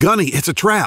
"Gunny, it's a trap!"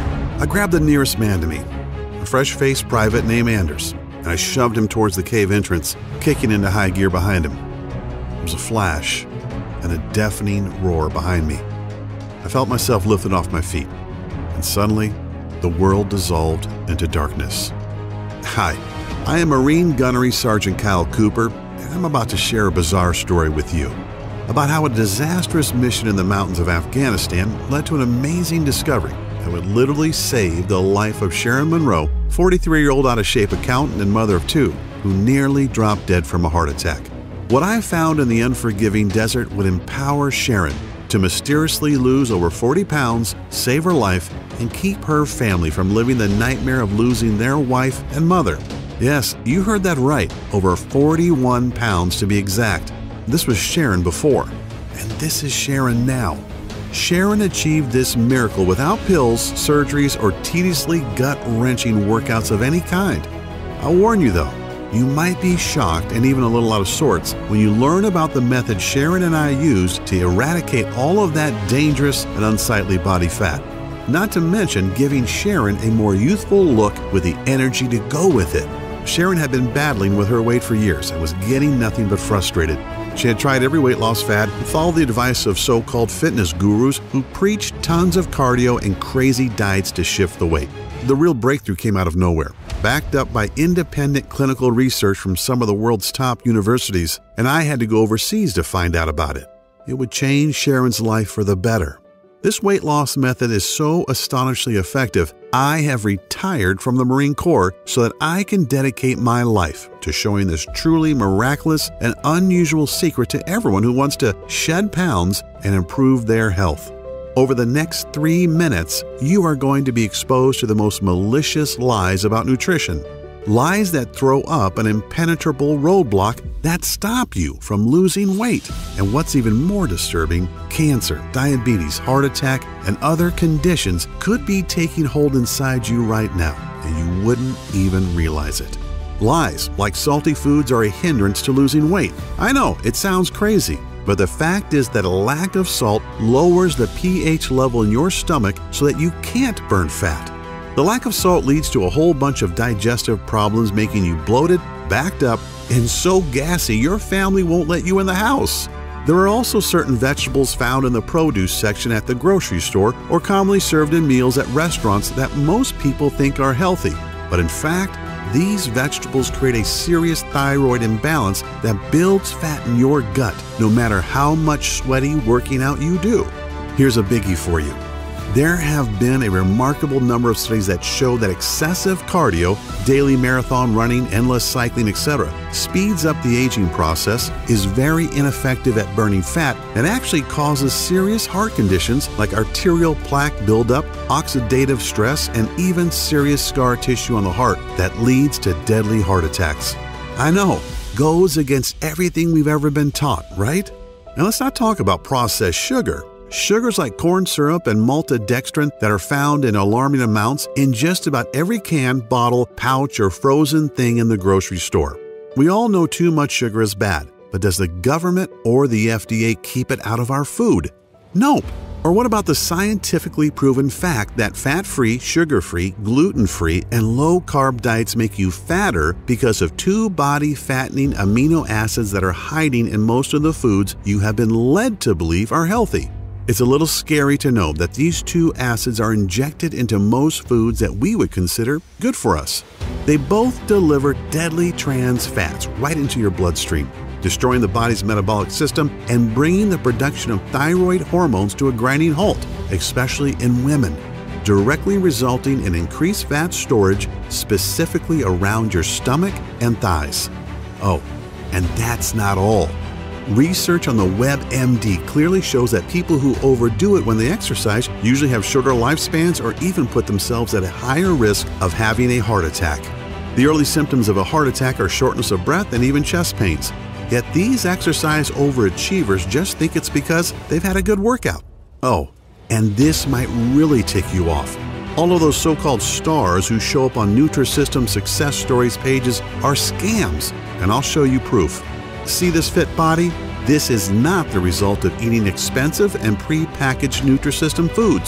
I grabbed the nearest man to me, a fresh-faced private named Anders, and I shoved him towards the cave entrance, kicking into high gear behind him. There was a flash and a deafening roar behind me. I felt myself lifted off my feet, and suddenly, the world dissolved into darkness. Hi, I am Marine Gunnery Sergeant Kyle Cooper, and I'm about to share a bizarre story with you about how a disastrous mission in the mountains of Afghanistan led to an amazing discovery that would literally save the life of Sharon Monroe, 43-year-old out-of-shape accountant and mother of two, who nearly dropped dead from a heart attack. What I found in the unforgiving desert would empower Sharon to mysteriously lose over 40 pounds, save her life, and keep her family from living the nightmare of losing their wife and mother. Yes, you heard that right, over 41 pounds to be exact. This was Sharon before, and this is Sharon now. Sharon achieved this miracle without pills, surgeries, or tediously gut-wrenching workouts of any kind. I'll warn you though, you might be shocked and even a little out of sorts when you learn about the method Sharon and I used to eradicate all of that dangerous and unsightly body fat. Not to mention giving Sharon a more youthful look with the energy to go with it. Sharon had been battling with her weight for years and was getting nothing but frustrated. She had tried every weight loss fad and followed the advice of so-called fitness gurus who preached tons of cardio and crazy diets to shift the weight. The real breakthrough came out of nowhere, backed up by independent clinical research from some of the world's top universities, and I had to go overseas to find out about it. It would change Sharon's life for the better. This weight loss method is so astonishingly effective, I have retired from the Marine Corps so that I can dedicate my life to showing this truly miraculous and unusual secret to everyone who wants to shed pounds and improve their health. Over the next 3 minutes, you are going to be exposed to the most malicious lies about nutrition. Lies that throw up an impenetrable roadblock that stop you from losing weight. And what's even more disturbing, cancer, diabetes, heart attack, and other conditions could be taking hold inside you right now, and you wouldn't even realize it. Lies like salty foods are a hindrance to losing weight. I know, it sounds crazy, but the fact is that a lack of salt lowers the pH level in your stomach so that you can't burn fat. The lack of salt leads to a whole bunch of digestive problems, making you bloated, backed up, and so gassy your family won't let you in the house. There are also certain vegetables found in the produce section at the grocery store or commonly served in meals at restaurants that most people think are healthy. But in fact, these vegetables create a serious thyroid imbalance that builds fat in your gut, no matter how much sweaty working out you do. Here's a biggie for you. There have been a remarkable number of studies that show that excessive cardio, daily marathon running, endless cycling, etc., speeds up the aging process, is very ineffective at burning fat, and actually causes serious heart conditions like arterial plaque buildup, oxidative stress, and even serious scar tissue on the heart that leads to deadly heart attacks. I know, goes against everything we've ever been taught, right? Now let's not talk about processed sugar. Sugars like corn syrup and maltodextrin that are found in alarming amounts in just about every can, bottle, pouch, or frozen thing in the grocery store. We all know too much sugar is bad, but does the government or the FDA keep it out of our food? Nope. Or what about the scientifically proven fact that fat-free, sugar-free, gluten-free, and low-carb diets make you fatter because of 2 body-fattening amino acids that are hiding in most of the foods you have been led to believe are healthy? It's a little scary to know that these 2 acids are injected into most foods that we would consider good for us. They both deliver deadly trans fats right into your bloodstream, destroying the body's metabolic system and bringing the production of thyroid hormones to a grinding halt, especially in women, directly resulting in increased fat storage specifically around your stomach and thighs. Oh, and that's not all. Research on the WebMD clearly shows that people who overdo it when they exercise usually have shorter lifespans or even put themselves at a higher risk of having a heart attack. The early symptoms of a heart attack are shortness of breath and even chest pains. Yet these exercise overachievers just think it's because they've had a good workout. Oh, and this might really tick you off. All of those so-called stars who show up on Nutrisystem success stories pages are scams, and I'll show you proof. See this fit body? This is not the result of eating expensive and pre-packaged Nutrisystem foods.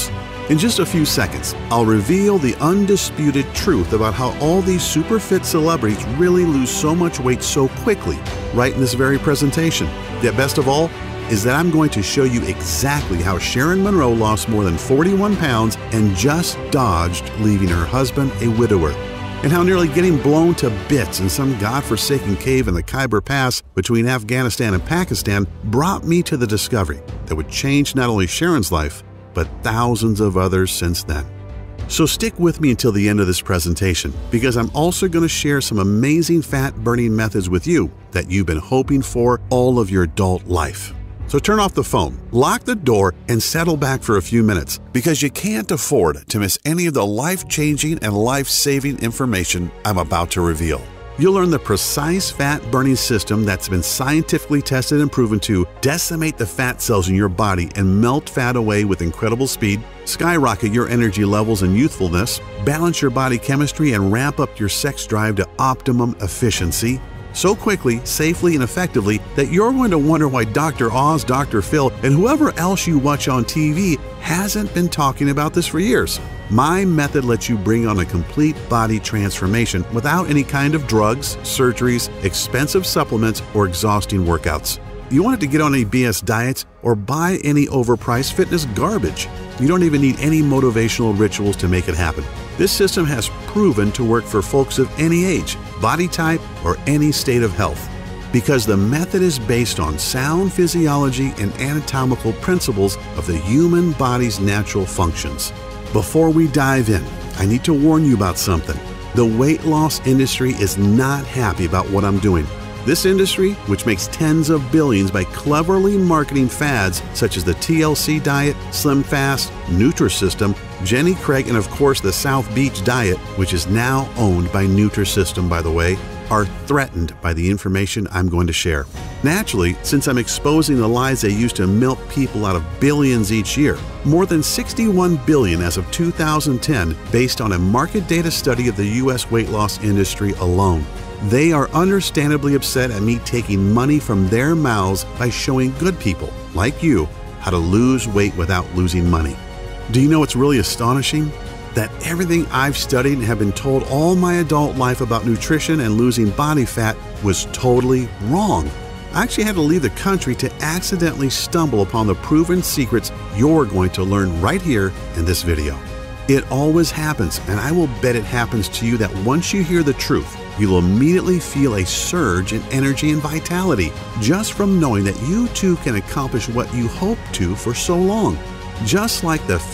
In just a few seconds, I'll reveal the undisputed truth about how all these super fit celebrities really lose so much weight so quickly, right in this very presentation. Yet best of all is that I'm going to show you exactly how Sharon Monroe lost more than 41 pounds and just dodged leaving her husband a widower, and how nearly getting blown to bits in some godforsaken cave in the Khyber Pass between Afghanistan and Pakistan brought me to the discovery that would change not only Sharon's life, but thousands of others since then. So stick with me until the end of this presentation, because I'm also going to share some amazing fat-burning methods with you that you've been hoping for all of your adult life. So turn off the phone, lock the door, and settle back for a few minutes, because you can't afford to miss any of the life-changing and life-saving information I'm about to reveal. You'll learn the precise fat-burning system that's been scientifically tested and proven to decimate the fat cells in your body and melt fat away with incredible speed, skyrocket your energy levels and youthfulness, balance your body chemistry, and ramp up your sex drive to optimum efficiency so quickly, safely, and effectively that you're going to wonder why Dr. Oz, Dr. Phil, and whoever else you watch on TV hasn't been talking about this for years. My method lets you bring on a complete body transformation without any kind of drugs, surgeries, expensive supplements, or exhausting workouts. You want to get on any BS diets or buy any overpriced fitness garbage. You don't even need any motivational rituals to make it happen. This system has proven to work for folks of any age, body type, or any state of health, because the method is based on sound physiology and anatomical principles of the human body's natural functions. Before we dive in, I need to warn you about something. The weight loss industry is not happy about what I'm doing. This industry, which makes tens of billions by cleverly marketing fads such as the TLC diet, Slim Fast, Nutrisystem, Jenny Craig, and of course the South Beach diet, which is now owned by Nutrisystem, by the way, are threatened by the information I'm going to share. Naturally, since I'm exposing the lies they use to milk people out of billions each year, more than 61 billion as of 2010, based on a market data study of the U.S. weight loss industry alone. They are understandably upset at me taking money from their mouths by showing good people, like you, how to lose weight without losing money. Do you know what's really astonishing? That everything I've studied and have been told all my adult life about nutrition and losing body fat was totally wrong. I actually had to leave the country to accidentally stumble upon the proven secrets you're going to learn right here in this video. It always happens, and I will bet it happens to you that once you hear the truth, you'll immediately feel a surge in energy and vitality just from knowing that you too can accomplish what you hoped to for so long. Just like the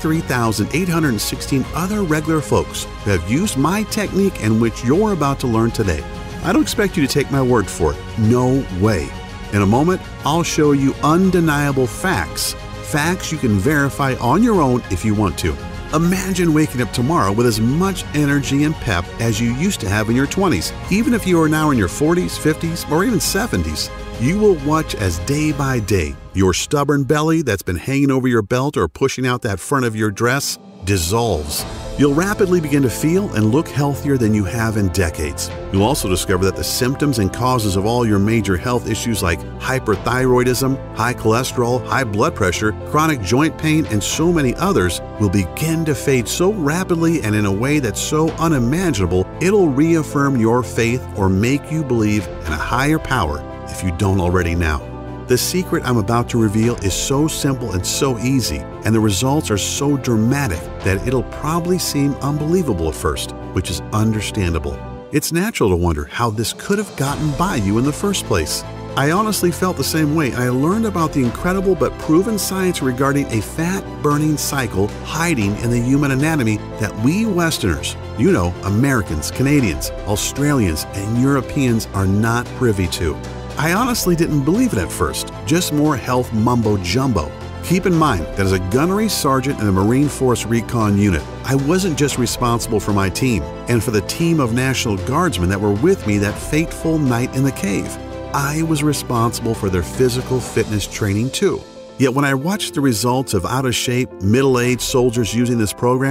53,816 other regular folks who have used my technique and which you're about to learn today. I don't expect you to take my word for it. No way. In a moment, I'll show you undeniable facts. Facts you can verify on your own if you want to. Imagine waking up tomorrow with as much energy and pep as you used to have in your 20s. Even if you are now in your 40s, 50s, or even 70s, you will watch as day by day your stubborn belly that's been hanging over your belt or pushing out that front of your dress dissolves. You'll rapidly begin to feel and look healthier than you have in decades. You'll also discover that the symptoms and causes of all your major health issues like hyperthyroidism, high cholesterol, high blood pressure, chronic joint pain, and so many others will begin to fade so rapidly and in a way that's so unimaginable, it'll reaffirm your faith or make you believe in a higher power if you don't already now. The secret I'm about to reveal is so simple and so easy, and the results are so dramatic that it'll probably seem unbelievable at first, which is understandable. It's natural to wonder how this could have gotten by you in the first place. I honestly felt the same way, and I learned about the incredible but proven science regarding a fat-burning cycle hiding in the human anatomy that we Westerners, you know, Americans, Canadians, Australians, and Europeans are not privy to. I honestly didn't believe it at first, just more health mumbo-jumbo. Keep in mind that as a gunnery sergeant in the Marine Force Recon Unit, I wasn't just responsible for my team and for the team of National Guardsmen that were with me that fateful night in the cave. I was responsible for their physical fitness training too. Yet when I watched the results of out-of-shape, middle-aged soldiers using this program,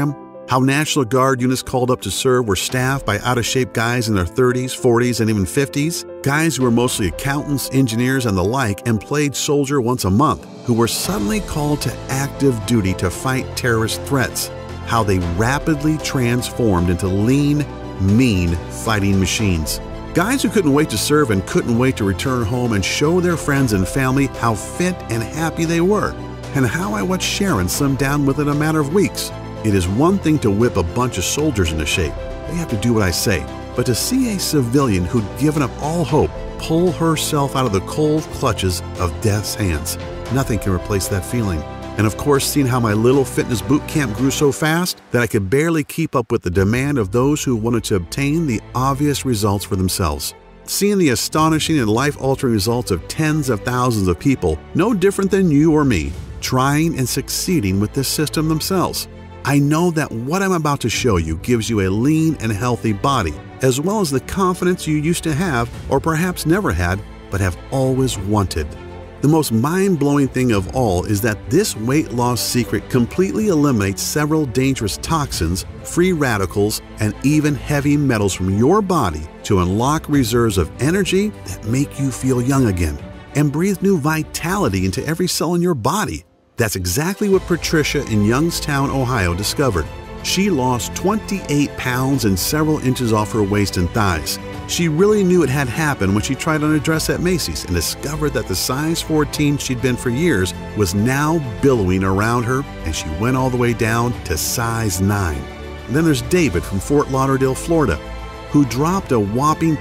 How National Guard units called up to serve were staffed by out-of-shape guys in their 30s, 40s, and even 50s, guys who were mostly accountants, engineers, and the like, and played soldier once a month, who were suddenly called to active duty to fight terrorist threats. How they rapidly transformed into lean, mean fighting machines. Guys who couldn't wait to serve and couldn't wait to return home and show their friends and family how fit and happy they were, and how I watched Sharon slim down within a matter of weeks. It is one thing to whip a bunch of soldiers into shape. They have to do what I say. But to see a civilian who'd given up all hope pull herself out of the cold clutches of death's hands, nothing can replace that feeling. And of course, seeing how my little fitness boot camp grew so fast that I could barely keep up with the demand of those who wanted to obtain the obvious results for themselves. Seeing the astonishing and life-altering results of tens of thousands of people, no different than you or me, trying and succeeding with this system themselves. I know that what I'm about to show you gives you a lean and healthy body, as well as the confidence you used to have, or perhaps never had, but have always wanted. The most mind-blowing thing of all is that this weight loss secret completely eliminates several dangerous toxins, free radicals, and even heavy metals from your body to unlock reserves of energy that make you feel young again and breathe new vitality into every cell in your body. That's exactly what Patricia in Youngstown, Ohio discovered. She lost 28 pounds and several inches off her waist and thighs. She really knew it had happened when she tried on a dress at Macy's and discovered that the size 14 she'd been for years was now billowing around her, and she went all the way down to size 9. And then there's David from Fort Lauderdale, Florida, who dropped a whopping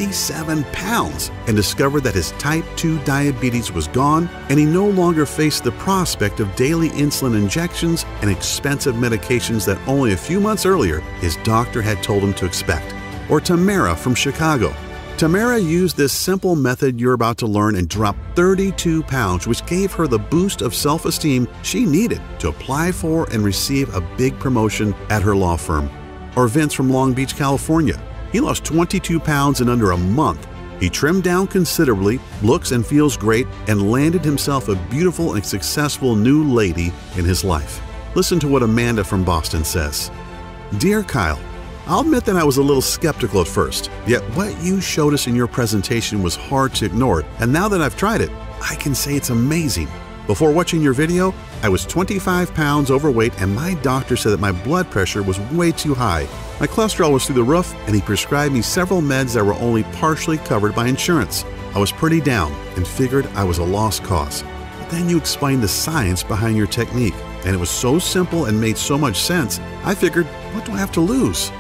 57 pounds and discovered that his type 2 diabetes was gone, and he no longer faced the prospect of daily insulin injections and expensive medications that only a few months earlier his doctor had told him to expect. Or Tamara from Chicago. Tamara used this simple method you're about to learn and dropped 32 pounds, which gave her the boost of self-esteem she needed to apply for and receive a big promotion at her law firm. Or Vince from Long Beach, California. He lost 22 pounds in under a month. He trimmed down considerably, looks and feels great, and landed himself a beautiful and successful new lady in his life. Listen to what Amanda from Boston says. Dear Kyle, I'll admit that I was a little skeptical at first, yet what you showed us in your presentation was hard to ignore, and now that I've tried it, I can say it's amazing. Before watching your video, I was 25 pounds overweight, and my doctor said that my blood pressure was way too high. My cholesterol was through the roof, and he prescribed me several meds that were only partially covered by insurance. I was pretty down and figured I was a lost cause. But then you explained the science behind your technique, and it was so simple and made so much sense, I figured, what do I have to lose?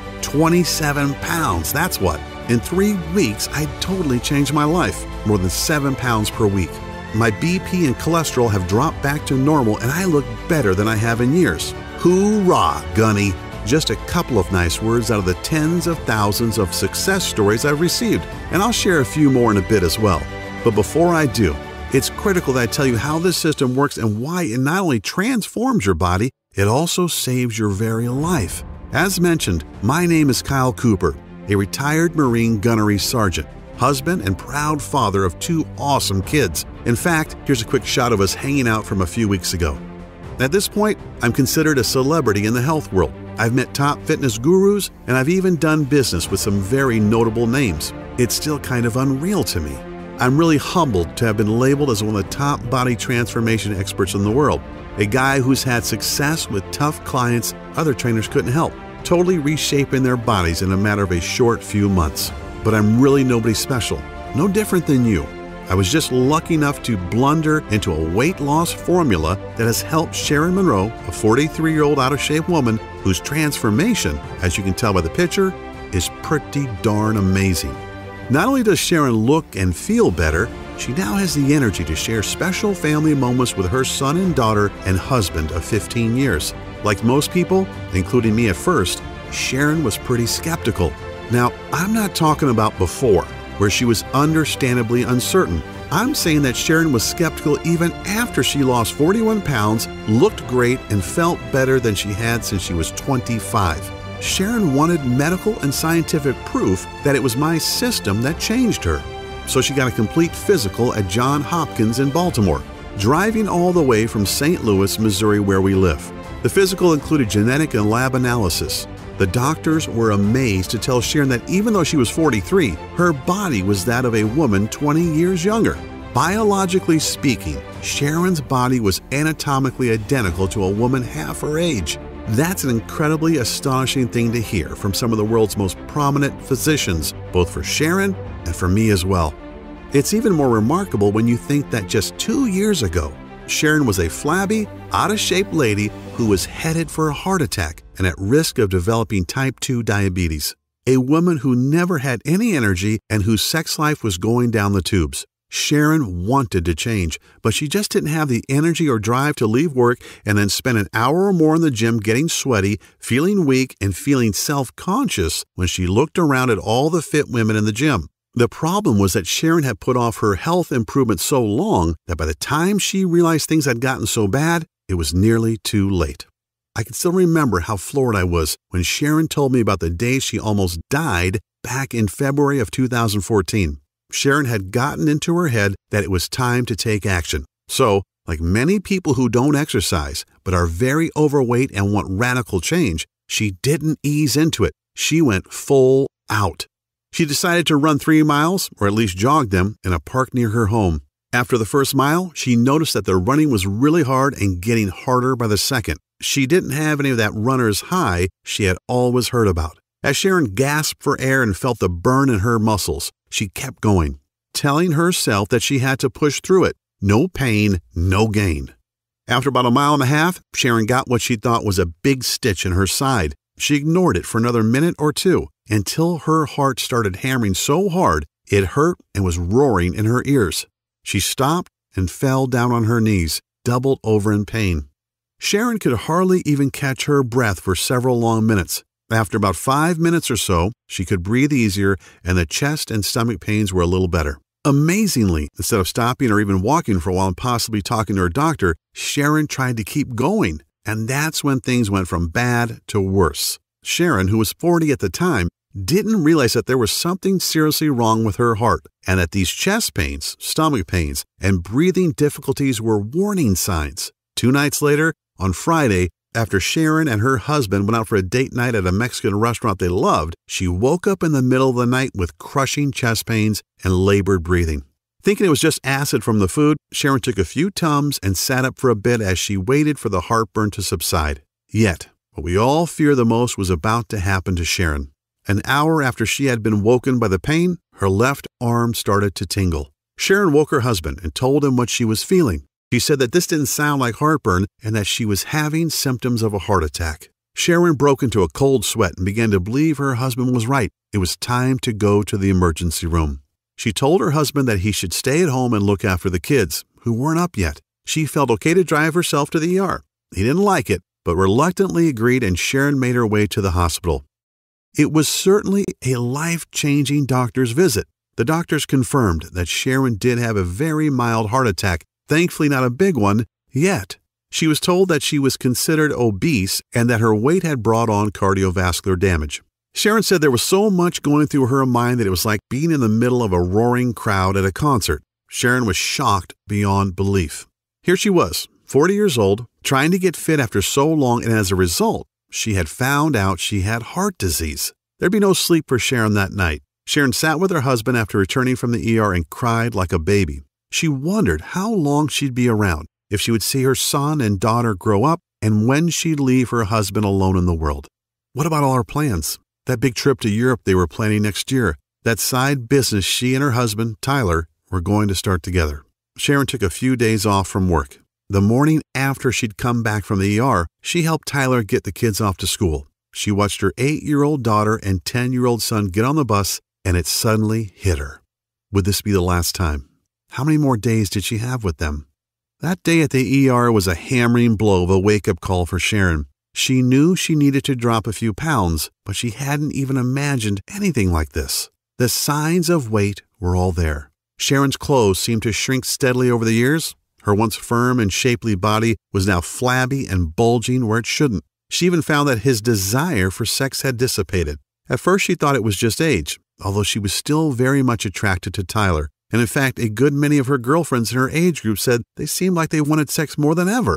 27 pounds, that's what. In 3 weeks, I totally changed my life, more than 7 pounds per week. My BP and cholesterol have dropped back to normal, and I look better than I have in years. Hoorah, Gunny! Just a couple of nice words out of the tens of thousands of success stories I've received, and I'll share a few more in a bit as well. But before I do, it's critical that I tell you how this system works and why it not only transforms your body, it also saves your very life. As mentioned, my name is Kyle Cooper, a retired Marine gunnery sergeant, husband and proud father of 2 awesome kids. In fact, here's a quick shot of us hanging out from a few weeks ago. At this point, I'm considered a celebrity in the health world. I've met top fitness gurus, and I've even done business with some very notable names. It's still kind of unreal to me. I'm really humbled to have been labeled as one of the top body transformation experts in the world, a guy who's had success with tough clients other trainers couldn't help, totally reshaping their bodies in a matter of a short few months. But I'm really nobody special, no different than you. I was just lucky enough to blunder into a weight loss formula that has helped Sharon Monroe, a 43-year-old out-of-shape woman whose transformation, as you can tell by the picture, is pretty darn amazing. Not only does Sharon look and feel better, she now has the energy to share special family moments with her son and daughter and husband of 15 years. Like most people, including me at first, Sharon was pretty skeptical. Now, I'm not talking about before, where she was understandably uncertain. I'm saying that Sharon was skeptical even after she lost 41 pounds, looked great, and felt better than she had since she was 25. Sharon wanted medical and scientific proof that it was my system that changed her. So she got a complete physical at Johns Hopkins in Baltimore, driving all the way from St. Louis, Missouri, where we live. The physical included genetic and lab analysis. The doctors were amazed to tell Sharon that even though she was 43, her body was that of a woman 20 years younger. Biologically speaking, Sharon's body was anatomically identical to a woman half her age. That's an incredibly astonishing thing to hear from some of the world's most prominent physicians, both for Sharon and for me as well. It's even more remarkable when you think that just 2 years ago, Sharon was a flabby, out-of-shape lady who was headed for a heart attack and at risk of developing type 2 diabetes. A woman who never had any energy and whose sex life was going down the tubes. Sharon wanted to change, but she just didn't have the energy or drive to leave work and then spend an hour or more in the gym getting sweaty, feeling weak, and feeling self-conscious when she looked around at all the fit women in the gym. The problem was that Sharon had put off her health improvement so long that by the time she realized things had gotten so bad, it was nearly too late. I can still remember how floored I was when Sharon told me about the day she almost died back in February of 2014. Sharon had gotten into her head that it was time to take action. So, like many people who don't exercise but are very overweight and want radical change, she didn't ease into it. She went full out. She decided to run 3 miles, or at least jog them, in a park near her home. After the first mile, she noticed that the running was really hard and getting harder by the second. She didn't have any of that runner's high she had always heard about. As Sharon gasped for air and felt the burn in her muscles, she kept going, telling herself that she had to push through it. No pain, no gain. After about 1.5 miles, Sharon got what she thought was a big stitch in her side. She ignored it for another minute or two until her heart started hammering so hard it hurt and was roaring in her ears. She stopped and fell down on her knees, doubled over in pain. Sharon could hardly even catch her breath for several long minutes. After about 5 minutes or so, she could breathe easier and the chest and stomach pains were a little better. Amazingly, instead of stopping or even walking for a while and possibly talking to her doctor, Sharon tried to keep going. And that's when things went from bad to worse. Sharon, who was 40 at the time, didn't realize that there was something seriously wrong with her heart and that these chest pains, stomach pains, and breathing difficulties were warning signs. 2 nights later, on Friday, after Sharon and her husband went out for a date night at a Mexican restaurant they loved, she woke up in the middle of the night with crushing chest pains and labored breathing. Thinking it was just acid from the food, Sharon took a few Tums and sat up for a bit as she waited for the heartburn to subside. Yet, what we all fear the most was about to happen to Sharon. An hour after she had been woken by the pain, her left arm started to tingle. Sharon woke her husband and told him what she was feeling. She said that this didn't sound like heartburn and that she was having symptoms of a heart attack. Sharon broke into a cold sweat and began to believe her husband was right. It was time to go to the emergency room. She told her husband that he should stay at home and look after the kids, who weren't up yet. She felt okay to drive herself to the ER. He didn't like it, but reluctantly agreed, and Sharon made her way to the hospital. It was certainly a life-changing doctor's visit. The doctors confirmed that Sharon did have a very mild heart attack, thankfully not a big one yet. She was told that she was considered obese and that her weight had brought on cardiovascular damage. Sharon said there was so much going through her mind that it was like being in the middle of a roaring crowd at a concert. Sharon was shocked beyond belief. Here she was, 40 years old, trying to get fit after so long, and as a result, she had found out she had heart disease. There'd be no sleep for Sharon that night. Sharon sat with her husband after returning from the ER and cried like a baby. She wondered how long she'd be around, if she would see her son and daughter grow up, and when she'd leave her husband alone in the world. What about all her plans? That big trip to Europe they were planning next year. That side business she and her husband, Tyler, were going to start together. Sharon took a few days off from work. The morning after she'd come back from the ER, she helped Tyler get the kids off to school. She watched her 8-year-old daughter and 10-year-old son get on the bus, and it suddenly hit her. Would this be the last time? How many more days did she have with them? That day at the ER was a hammering blow of a wake-up call for Sharon. She knew she needed to drop a few pounds, but she hadn't even imagined anything like this. The signs of weight were all there. Sharon's clothes seemed to shrink steadily over the years. Her once firm and shapely body was now flabby and bulging where it shouldn't. She even found that his desire for sex had dissipated. At first she thought it was just age, although she was still very much attracted to Tyler. And in fact, a good many of her girlfriends in her age group said they seemed like they wanted sex more than ever.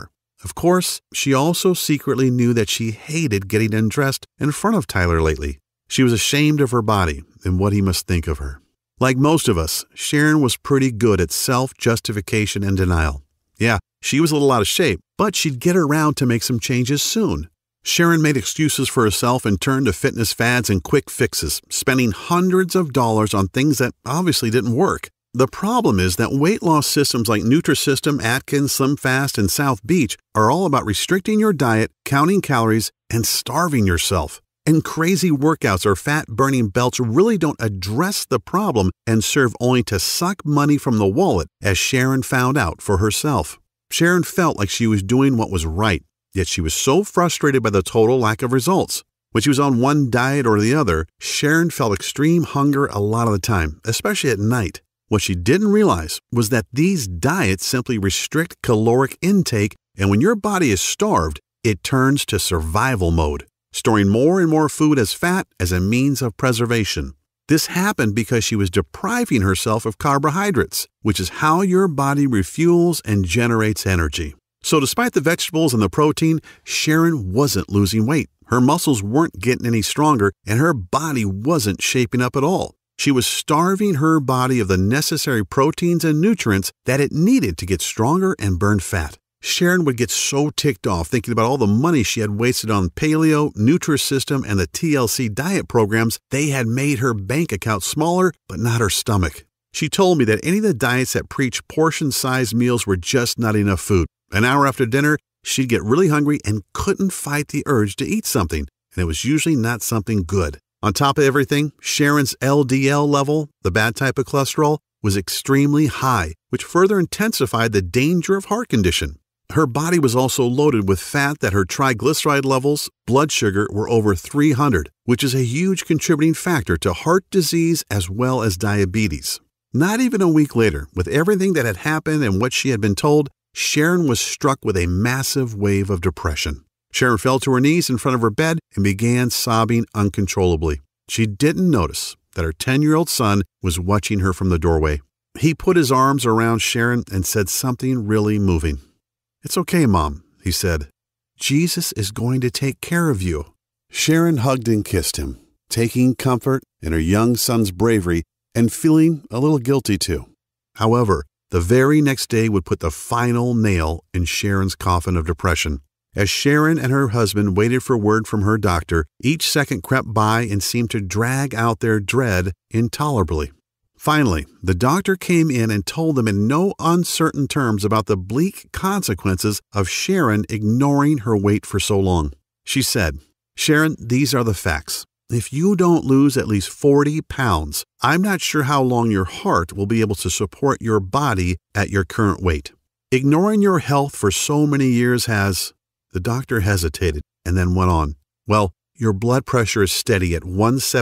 Of course, she also secretly knew that she hated getting undressed in front of Tyler lately. She was ashamed of her body and what he must think of her. Like most of us, Sharon was pretty good at self-justification and denial. Yeah, she was a little out of shape, but she'd get around to make some changes soon. Sharon made excuses for herself and turned to fitness fads and quick fixes, spending hundreds of dollars on things that obviously didn't work. The problem is that weight loss systems like Nutrisystem, Atkins, SlimFast, and South Beach are all about restricting your diet, counting calories, and starving yourself. And crazy workouts or fat-burning belts really don't address the problem and serve only to suck money from the wallet, as Sharon found out for herself. Sharon felt like she was doing what was right, yet she was so frustrated by the total lack of results. When she was on one diet or the other, Sharon felt extreme hunger a lot of the time, especially at night. What she didn't realize was that these diets simply restrict caloric intake, and when your body is starved, it turns to survival mode, storing more and more food as fat as a means of preservation. This happened because she was depriving herself of carbohydrates, which is how your body refuels and generates energy. So despite the vegetables and the protein, Sharon wasn't losing weight. Her muscles weren't getting any stronger, and her body wasn't shaping up at all. She was starving her body of the necessary proteins and nutrients that it needed to get stronger and burn fat. Sharon would get so ticked off thinking about all the money she had wasted on paleo, Nutrisystem, and the TLC diet programs. They had made her bank account smaller, but not her stomach. She told me that any of the diets that preach portion-sized meals were just not enough food. An hour after dinner, she'd get really hungry and couldn't fight the urge to eat something, and it was usually not something good. On top of everything, Sharon's LDL level, the bad type of cholesterol, was extremely high, which further intensified the danger of heart condition. Her body was also loaded with fat that her triglyceride levels, blood sugar, were over 300, which is a huge contributing factor to heart disease as well as diabetes. Not even a week later, with everything that had happened and what she had been told, Sharon was struck with a massive wave of depression. Sharon fell to her knees in front of her bed and began sobbing uncontrollably. She didn't notice that her 10-year-old son was watching her from the doorway. He put his arms around Sharon and said something really moving. "It's okay, Mom," he said. "Jesus is going to take care of you." Sharon hugged and kissed him, taking comfort in her young son's bravery and feeling a little guilty too. However, the very next day would put the final nail in Sharon's coffin of depression. As Sharon and her husband waited for word from her doctor, each second crept by and seemed to drag out their dread intolerably. Finally, the doctor came in and told them in no uncertain terms about the bleak consequences of Sharon ignoring her weight for so long. She said, "Sharon, these are the facts. If you don't lose at least 40 pounds, I'm not sure how long your heart will be able to support your body at your current weight. Ignoring your health for so many years has..." The doctor hesitated and then went on. "Well, your blood pressure is steady at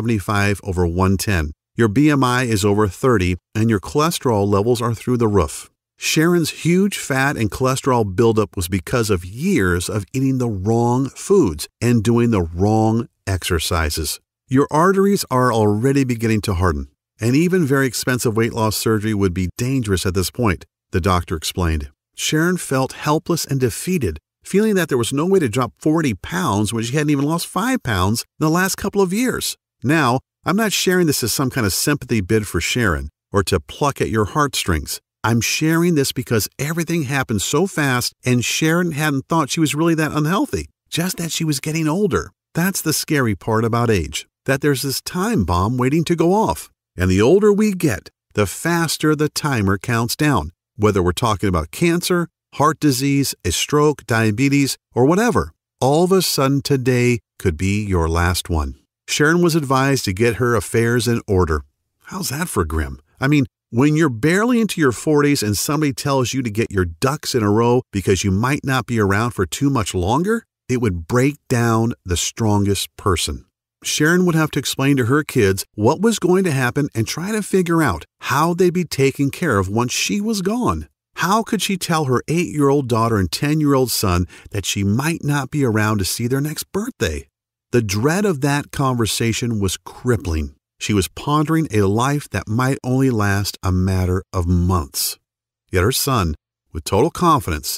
175/110. Your BMI is over 30, and your cholesterol levels are through the roof." Sharon's huge fat and cholesterol buildup was because of years of eating the wrong foods and doing the wrong exercises. Your arteries are already beginning to harden, and even very expensive weight loss surgery would be dangerous at this point, the doctor explained. Sharon felt helpless and defeated, feeling that there was no way to drop 40 pounds when she hadn't even lost 5 pounds in the last couple of years. Now, I'm not sharing this as some kind of sympathy bid for Sharon or to pluck at your heartstrings. I'm sharing this because everything happened so fast and Sharon hadn't thought she was really that unhealthy, just that she was getting older. That's the scary part about age, that there's this time bomb waiting to go off. And the older we get, the faster the timer counts down, whether we're talking about cancer, heart disease, a stroke, diabetes, or whatever. All of a sudden today could be your last one. Sharon was advised to get her affairs in order. How's that for grim? I mean, when you're barely into your 40s and somebody tells you to get your ducks in a row because you might not be around for too much longer, it would break down the strongest person. Sharon would have to explain to her kids what was going to happen and try to figure out how they'd be taken care of once she was gone. How could she tell her 8-year-old daughter and 10-year-old son that she might not be around to see their next birthday? The dread of that conversation was crippling. She was pondering a life that might only last a matter of months. Yet her son, with total confidence,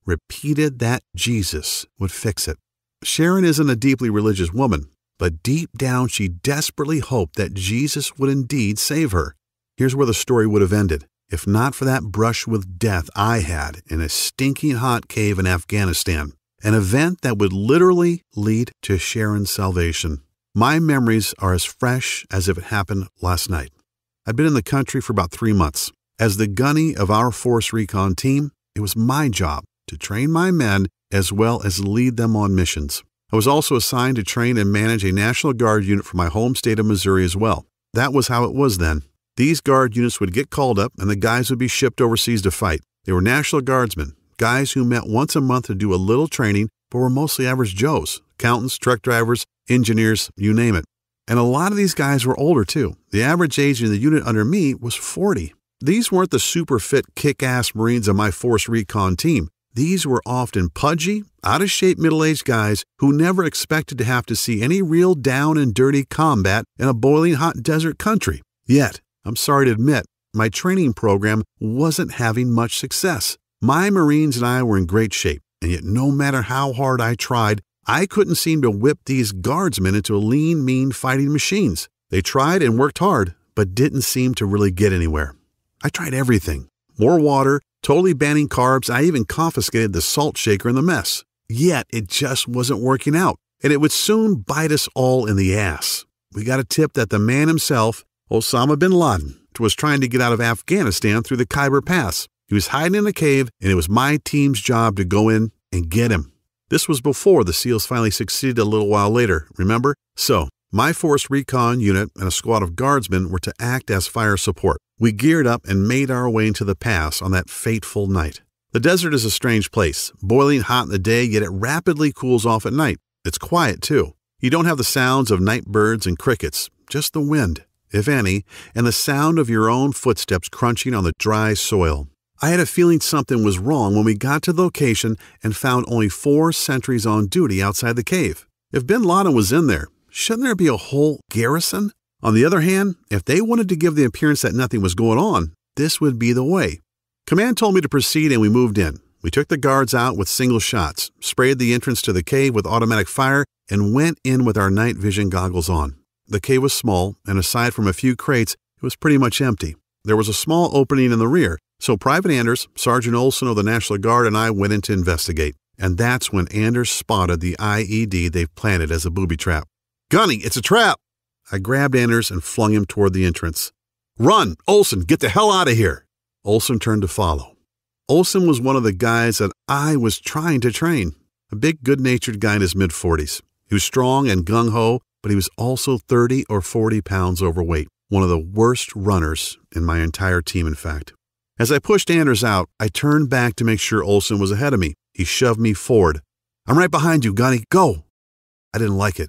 repeated that Jesus would fix it. Sharon isn't a deeply religious woman, but deep down she desperately hoped that Jesus would indeed save her. Here's where the story would have ended, if not for that brush with death I had in a stinking hot cave in Afghanistan, an event that would literally lead to Sharon's salvation. My memories are as fresh as if it happened last night. I'd been in the country for about 3 months. As the gunny of our Force Recon team, it was my job to train my men as well as lead them on missions. I was also assigned to train and manage a National Guard unit for my home state of Missouri as well. That was how it was then. These Guard units would get called up and the guys would be shipped overseas to fight. They were National Guardsmen, guys who met once a month to do a little training, but were mostly average Joes, accountants, truck drivers, engineers, you name it. And a lot of these guys were older too. The average age in the unit under me was 40. These weren't the super fit, kick-ass Marines of my Force Recon team. These were often pudgy, out-of-shape middle-aged guys who never expected to have to see any real down and dirty combat in a boiling hot desert country. Yet, I'm sorry to admit, my training program wasn't having much success. My Marines and I were in great shape, and yet no matter how hard I tried, I couldn't seem to whip these Guardsmen into lean, mean fighting machines. They tried and worked hard, but didn't seem to really get anywhere. I tried everything. More water, totally banning carbs, I even confiscated the salt shaker in the mess. Yet it just wasn't working out, and it would soon bite us all in the ass. We got a tip that the man himself, Osama bin Laden, was trying to get out of Afghanistan through the Khyber Pass. He was hiding in a cave, and it was my team's job to go in and get him. This was before the SEALs finally succeeded a little while later, remember? So, my Force Recon unit and a squad of Guardsmen were to act as fire support. We geared up and made our way into the pass on that fateful night. The desert is a strange place, boiling hot in the day, yet it rapidly cools off at night. It's quiet, too. You don't have the sounds of night birds and crickets, just the wind, if any, and the sound of your own footsteps crunching on the dry soil. I had a feeling something was wrong when we got to the location and found only 4 sentries on duty outside the cave. If bin Laden was in there, shouldn't there be a whole garrison? On the other hand, if they wanted to give the appearance that nothing was going on, this would be the way. Command told me to proceed and we moved in. We took the guards out with single shots, sprayed the entrance to the cave with automatic fire, and went in with our night vision goggles on. The cave was small, and aside from a few crates, it was pretty much empty. There was a small opening in the rear, so Private Anders, Sergeant Olson of the National Guard, and I went in to investigate. And that's when Anders spotted the IED they've planted as a booby trap. "Gunny, it's a trap!" I grabbed Anders and flung him toward the entrance. "Run! Olson, get the hell out of here!" Olson turned to follow. Olson was one of the guys that I was trying to train. A big, good-natured guy in his mid-40s. He was strong and gung-ho, but he was also 30 or 40 pounds overweight. One of the worst runners in my entire team, in fact. As I pushed Anders out, I turned back to make sure Olson was ahead of me. He shoved me forward. "I'm right behind you, Gunny. Go!" I didn't like it.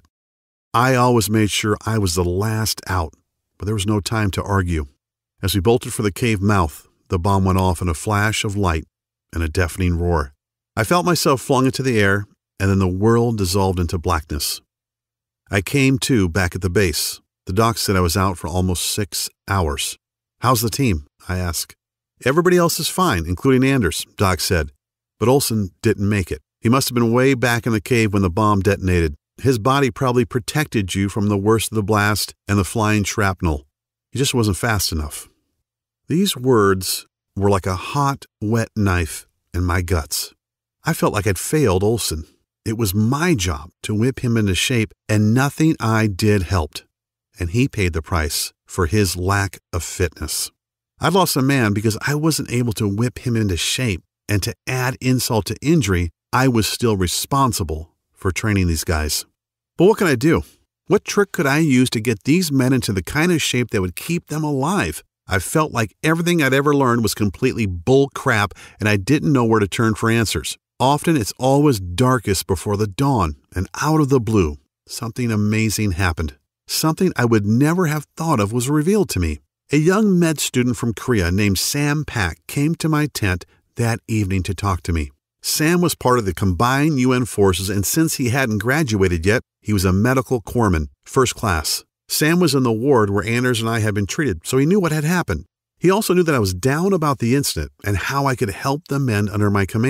I always made sure I was the last out, but there was no time to argue. As we bolted for the cave mouth, the bomb went off in a flash of light and a deafening roar. I felt myself flung into the air, and then the world dissolved into blackness. I came to back at the base. The doc said I was out for almost 6 hours. "How's the team?" I asked. "Everybody else is fine, including Anders," Doc said. But Olson didn't make it. He must have been way back in the cave when the bomb detonated. His body probably protected you from the worst of the blast and the flying shrapnel. He just wasn't fast enough. These words were like a hot, wet knife in my guts. I felt like I'd failed Olson. It was my job to whip him into shape, and nothing I did helped. And he paid the price for his lack of fitness. I'd lost a man because I wasn't able to whip him into shape, and to add insult to injury, I was still responsible for training these guys. But what can I do? What trick could I use to get these men into the kind of shape that would keep them alive? I felt like everything I'd ever learned was completely bull crap, and I didn't know where to turn for answers. Often it's always darkest before the dawn, and out of the blue, something amazing happened. Something I would never have thought of was revealed to me. A young med student from Korea named Sam Pak came to my tent that evening to talk to me. Sam was part of the combined UN forces, and since he hadn't graduated yet, he was a medical corpsman, first class. Sam was in the ward where Anders and I had been treated, so he knew what had happened. He also knew that I was down about the incident and how I could help the men under my command.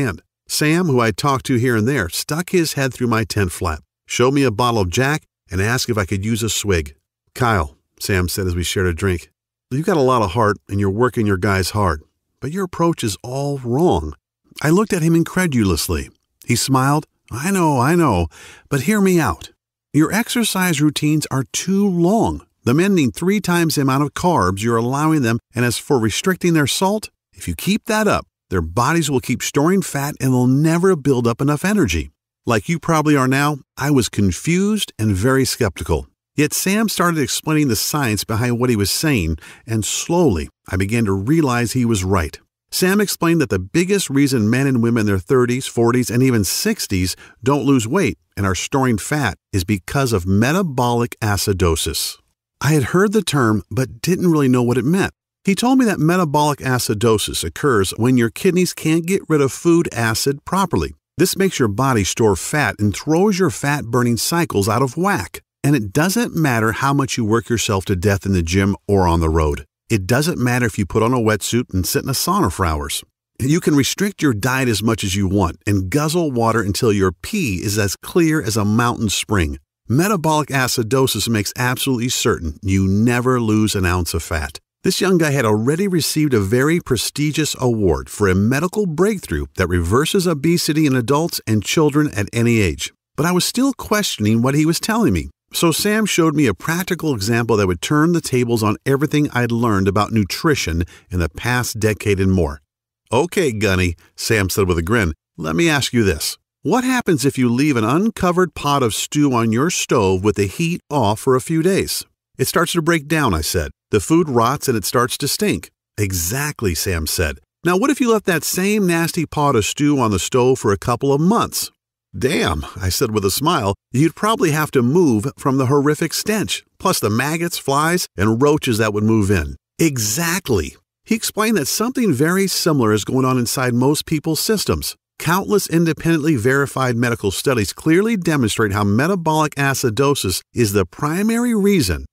Sam, who I talked to here and there, stuck his head through my tent flap, showed me a bottle of Jack, and asked if I could use a swig. "Kyle," Sam said as we shared a drink, "you've got a lot of heart and you're working your guys hard, but your approach is all wrong." I looked at him incredulously. He smiled. I know, but hear me out. Your exercise routines are too long. The men need 3 times the amount of carbs you're allowing them, and as for restricting their salt, if you keep that up, their bodies will keep storing fat and they'll never build up enough energy. Like you probably are now, I was confused and very skeptical. Yet Sam started explaining the science behind what he was saying, and slowly I began to realize he was right. Sam explained that the biggest reason men and women in their 30s, 40s, and even 60s don't lose weight and are storing fat is because of metabolic acidosis. I had heard the term, but didn't really know what it meant. He told me that metabolic acidosis occurs when your kidneys can't get rid of food acid properly. This makes your body store fat and throws your fat-burning cycles out of whack. And it doesn't matter how much you work yourself to death in the gym or on the road. It doesn't matter if you put on a wetsuit and sit in a sauna for hours. You can restrict your diet as much as you want and guzzle water until your pee is as clear as a mountain spring. Metabolic acidosis makes absolutely certain you never lose an ounce of fat. This young guy had already received a very prestigious award for a medical breakthrough that reverses obesity in adults and children at any age. But I was still questioning what he was telling me. So Sam showed me a practical example that would turn the tables on everything I'd learned about nutrition in the past decade and more. "Okay, Gunny," Sam said with a grin, "let me ask you this. What happens if you leave an uncovered pot of stew on your stove with the heat off for a few days?" "It starts to break down," I said. "The food rots and it starts to stink." "Exactly," Sam said. "Now what if you left that same nasty pot of stew on the stove for a couple of months?" "Damn," I said with a smile, "you'd probably have to move from the horrific stench, plus the maggots, flies, and roaches that would move in." Exactly. He explained that something very similar is going on inside most people's systems. Countless independently verified medical studies clearly demonstrate how metabolic acidosis is the primary reason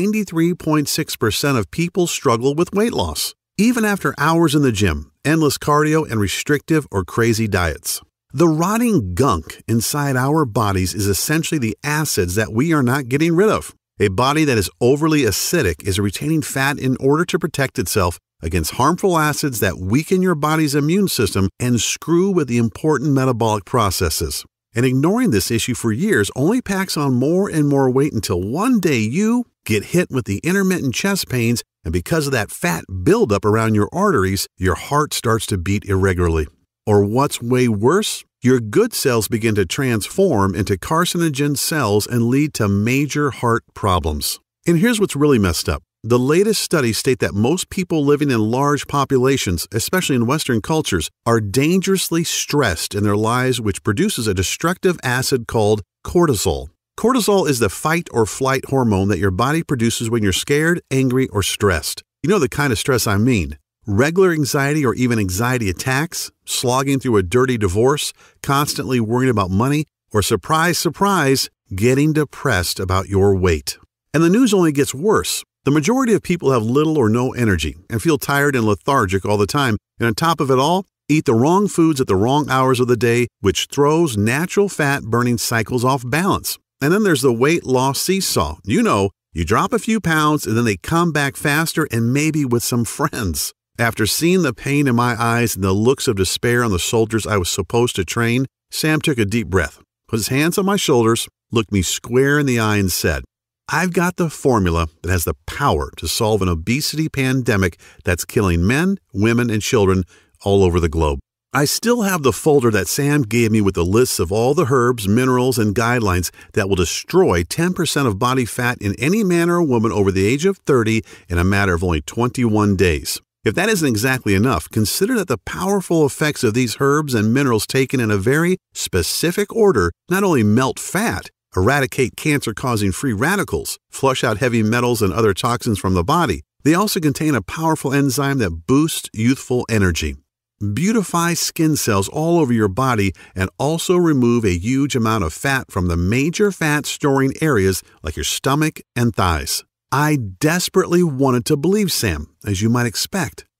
93.6% of people struggle with weight loss, even after hours in the gym, endless cardio, and restrictive or crazy diets. The rotting gunk inside our bodies is essentially the acids that we are not getting rid of. A body that is overly acidic is retaining fat in order to protect itself against harmful acids that weaken your body's immune system and screw with the important metabolic processes. And ignoring this issue for years only packs on more and more weight until one day you get hit with the intermittent chest pains, and because of that fat buildup around your arteries, your heart starts to beat irregularly. Or what's way worse, your good cells begin to transform into carcinogen cells and lead to major heart problems. And here's what's really messed up. The latest studies state that most people living in large populations, especially in Western cultures, are dangerously stressed in their lives, which produces a destructive acid called cortisol. Cortisol is the fight or flight hormone that your body produces when you're scared, angry, or stressed. You know the kind of stress I mean. Regular anxiety or even anxiety attacks, slogging through a dirty divorce, constantly worrying about money, or surprise, surprise, getting depressed about your weight. And the news only gets worse. The majority of people have little or no energy and feel tired and lethargic all the time, and on top of it all, eat the wrong foods at the wrong hours of the day, which throws natural fat-burning cycles off balance. And then there's the weight loss seesaw. You know, you drop a few pounds and then they come back faster and maybe with some friends. After seeing the pain in my eyes and the looks of despair on the soldiers I was supposed to train, Sam took a deep breath, put his hands on my shoulders, looked me square in the eye and said, "I've got the formula that has the power to solve an obesity pandemic that's killing men, women, and children all over the globe." I still have the folder that Sam gave me with the lists of all the herbs, minerals, and guidelines that will destroy 10% of body fat in any man or woman over the age of 30 in a matter of only 21 days. If that isn't exactly enough, consider that the powerful effects of these herbs and minerals taken in a very specific order not only melt fat, eradicate cancer-causing free radicals, flush out heavy metals and other toxins from the body, they also contain a powerful enzyme that boosts youthful energy, beautify skin cells all over your body, and also remove a huge amount of fat from the major fat-storing areas like your stomach and thighs. I desperately wanted to believe Sam, as you might expect.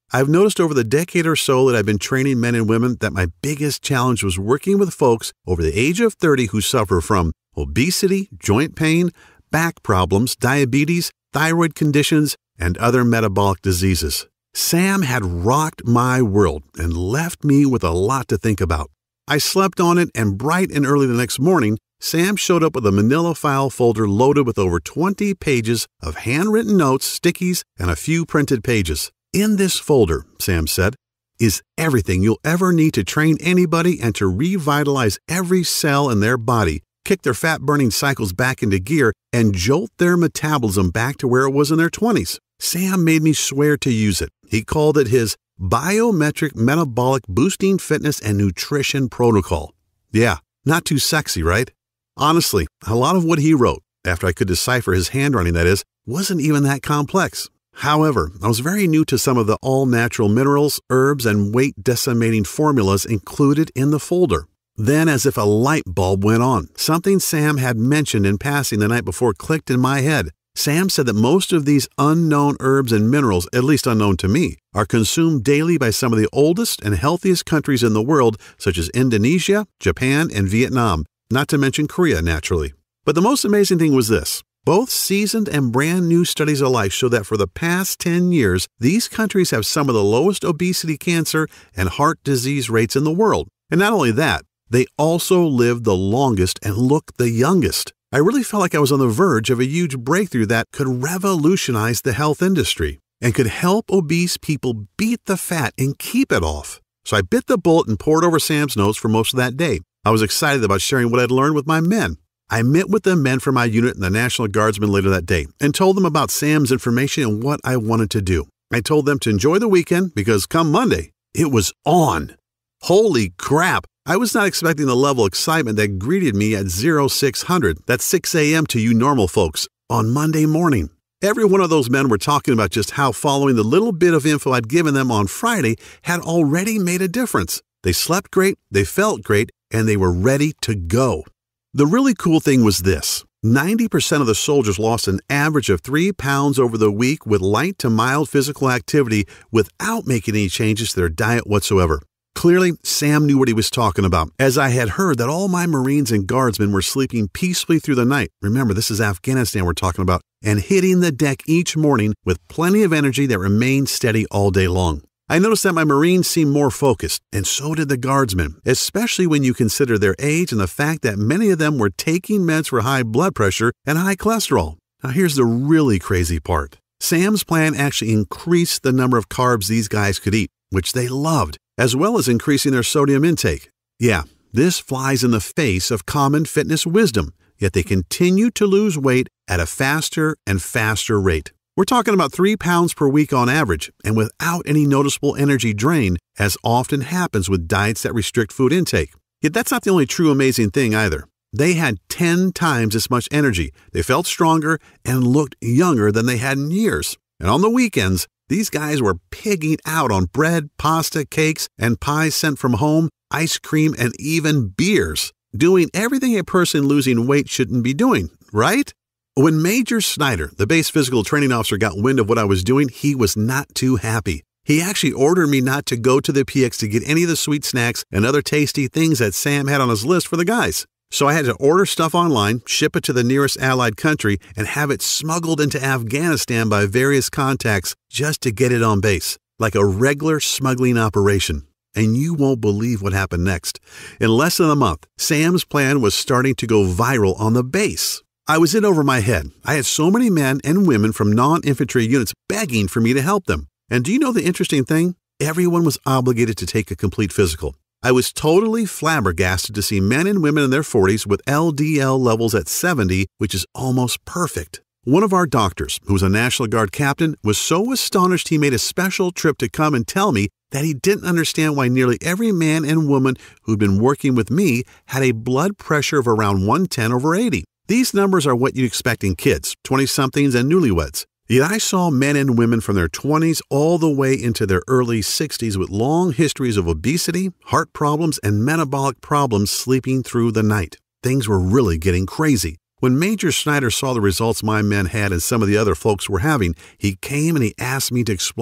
I've noticed over the decade or so that I've been training men and women that my biggest challenge was working with folks over the age of 30 who suffer from obesity, joint pain, back problems, diabetes, thyroid conditions, and other metabolic diseases. Sam had rocked my world and left me with a lot to think about. I slept on it, and bright and early the next morning, Sam showed up with a manila file folder loaded with over 20 pages of handwritten notes, stickies, and a few printed pages. In this folder, Sam said, is everything you'll ever need to train anybody and to revitalize every cell in their body, kick their fat-burning cycles back into gear, and jolt their metabolism back to where it was in their 20s. Sam made me swear to use it. He called it his Biometric Metabolic Boosting Fitness and Nutrition Protocol. Yeah, not too sexy, right? Honestly, a lot of what he wrote, after I could decipher his handwriting that is, wasn't even that complex. However, I was very new to some of the all-natural minerals, herbs, and weight-decimating formulas included in the folder. Then, as if a light bulb went on, something Sam had mentioned in passing the night before clicked in my head. Sam said that most of these unknown herbs and minerals, at least unknown to me, are consumed daily by some of the oldest and healthiest countries in the world, such as Indonesia, Japan, and Vietnam, not to mention Korea, naturally. But the most amazing thing was this. Both seasoned and brand new studies alike show that for the past 10 years, these countries have some of the lowest obesity, cancer, and heart disease rates in the world. And not only that, they also live the longest and look the youngest. I really felt like I was on the verge of a huge breakthrough that could revolutionize the health industry and could help obese people beat the fat and keep it off. So I bit the bullet and pored over Sam's notes for most of that day. I was excited about sharing what I'd learned with my men. I met with the men from my unit and the National Guardsmen later that day and told them about Sam's information and what I wanted to do. I told them to enjoy the weekend because come Monday, it was on. Holy crap! I was not expecting the level of excitement that greeted me at 0600, that's 6 a.m. to you normal folks, on Monday morning. Every one of those men were talking about just how following the little bit of info I'd given them on Friday had already made a difference. They slept great, they felt great, and they were ready to go. The really cool thing was this. 90% of the soldiers lost an average of 3 pounds over the week with light to mild physical activity without making any changes to their diet whatsoever. Clearly, Sam knew what he was talking about, as I had heard that all my Marines and Guardsmen were sleeping peacefully through the night. Remember, this is Afghanistan we're talking about, and hitting the deck each morning with plenty of energy that remained steady all day long. I noticed that my Marines seemed more focused, and so did the Guardsmen, especially when you consider their age and the fact that many of them were taking meds for high blood pressure and high cholesterol. Now here's the really crazy part. Sam's plan actually increased the number of carbs these guys could eat, which they loved, as well as increasing their sodium intake. Yeah, this flies in the face of common fitness wisdom, yet they continue to lose weight at a faster and faster rate. We're talking about 3 pounds per week on average, and without any noticeable energy drain, as often happens with diets that restrict food intake. Yet that's not the only true amazing thing either. They had 10 times as much energy, they felt stronger, and looked younger than they had in years. And on the weekends, these guys were pigging out on bread, pasta, cakes, and pies sent from home, ice cream, and even beers, doing everything a person losing weight shouldn't be doing, right? When Major Snyder, the base physical training officer, got wind of what I was doing, he was not too happy. He actually ordered me not to go to the PX to get any of the sweet snacks and other tasty things that Sam had on his list for the guys. So I had to order stuff online, ship it to the nearest allied country, and have it smuggled into Afghanistan by various contacts just to get it on base, like a regular smuggling operation. And you won't believe what happened next. In less than a month, Sam's plan was starting to go viral on the base. I was in over my head. I had so many men and women from non-infantry units begging for me to help them. And do you know the interesting thing? Everyone was obligated to take a complete physical. I was totally flabbergasted to see men and women in their 40s with LDL levels at 70, which is almost perfect. One of our doctors, who was a National Guard captain, was so astonished he made a special trip to come and tell me that he didn't understand why nearly every man and woman who'd been working with me had a blood pressure of around 110/80. These numbers are what you'd expect in kids, 20-somethings, and newlyweds. Yet I saw men and women from their 20s all the way into their early 60s with long histories of obesity, heart problems, and metabolic problems sleeping through the night. Things were really getting crazy. When Major Snyder saw the results my men had and some of the other folks were having, he came and he asked me to explain it.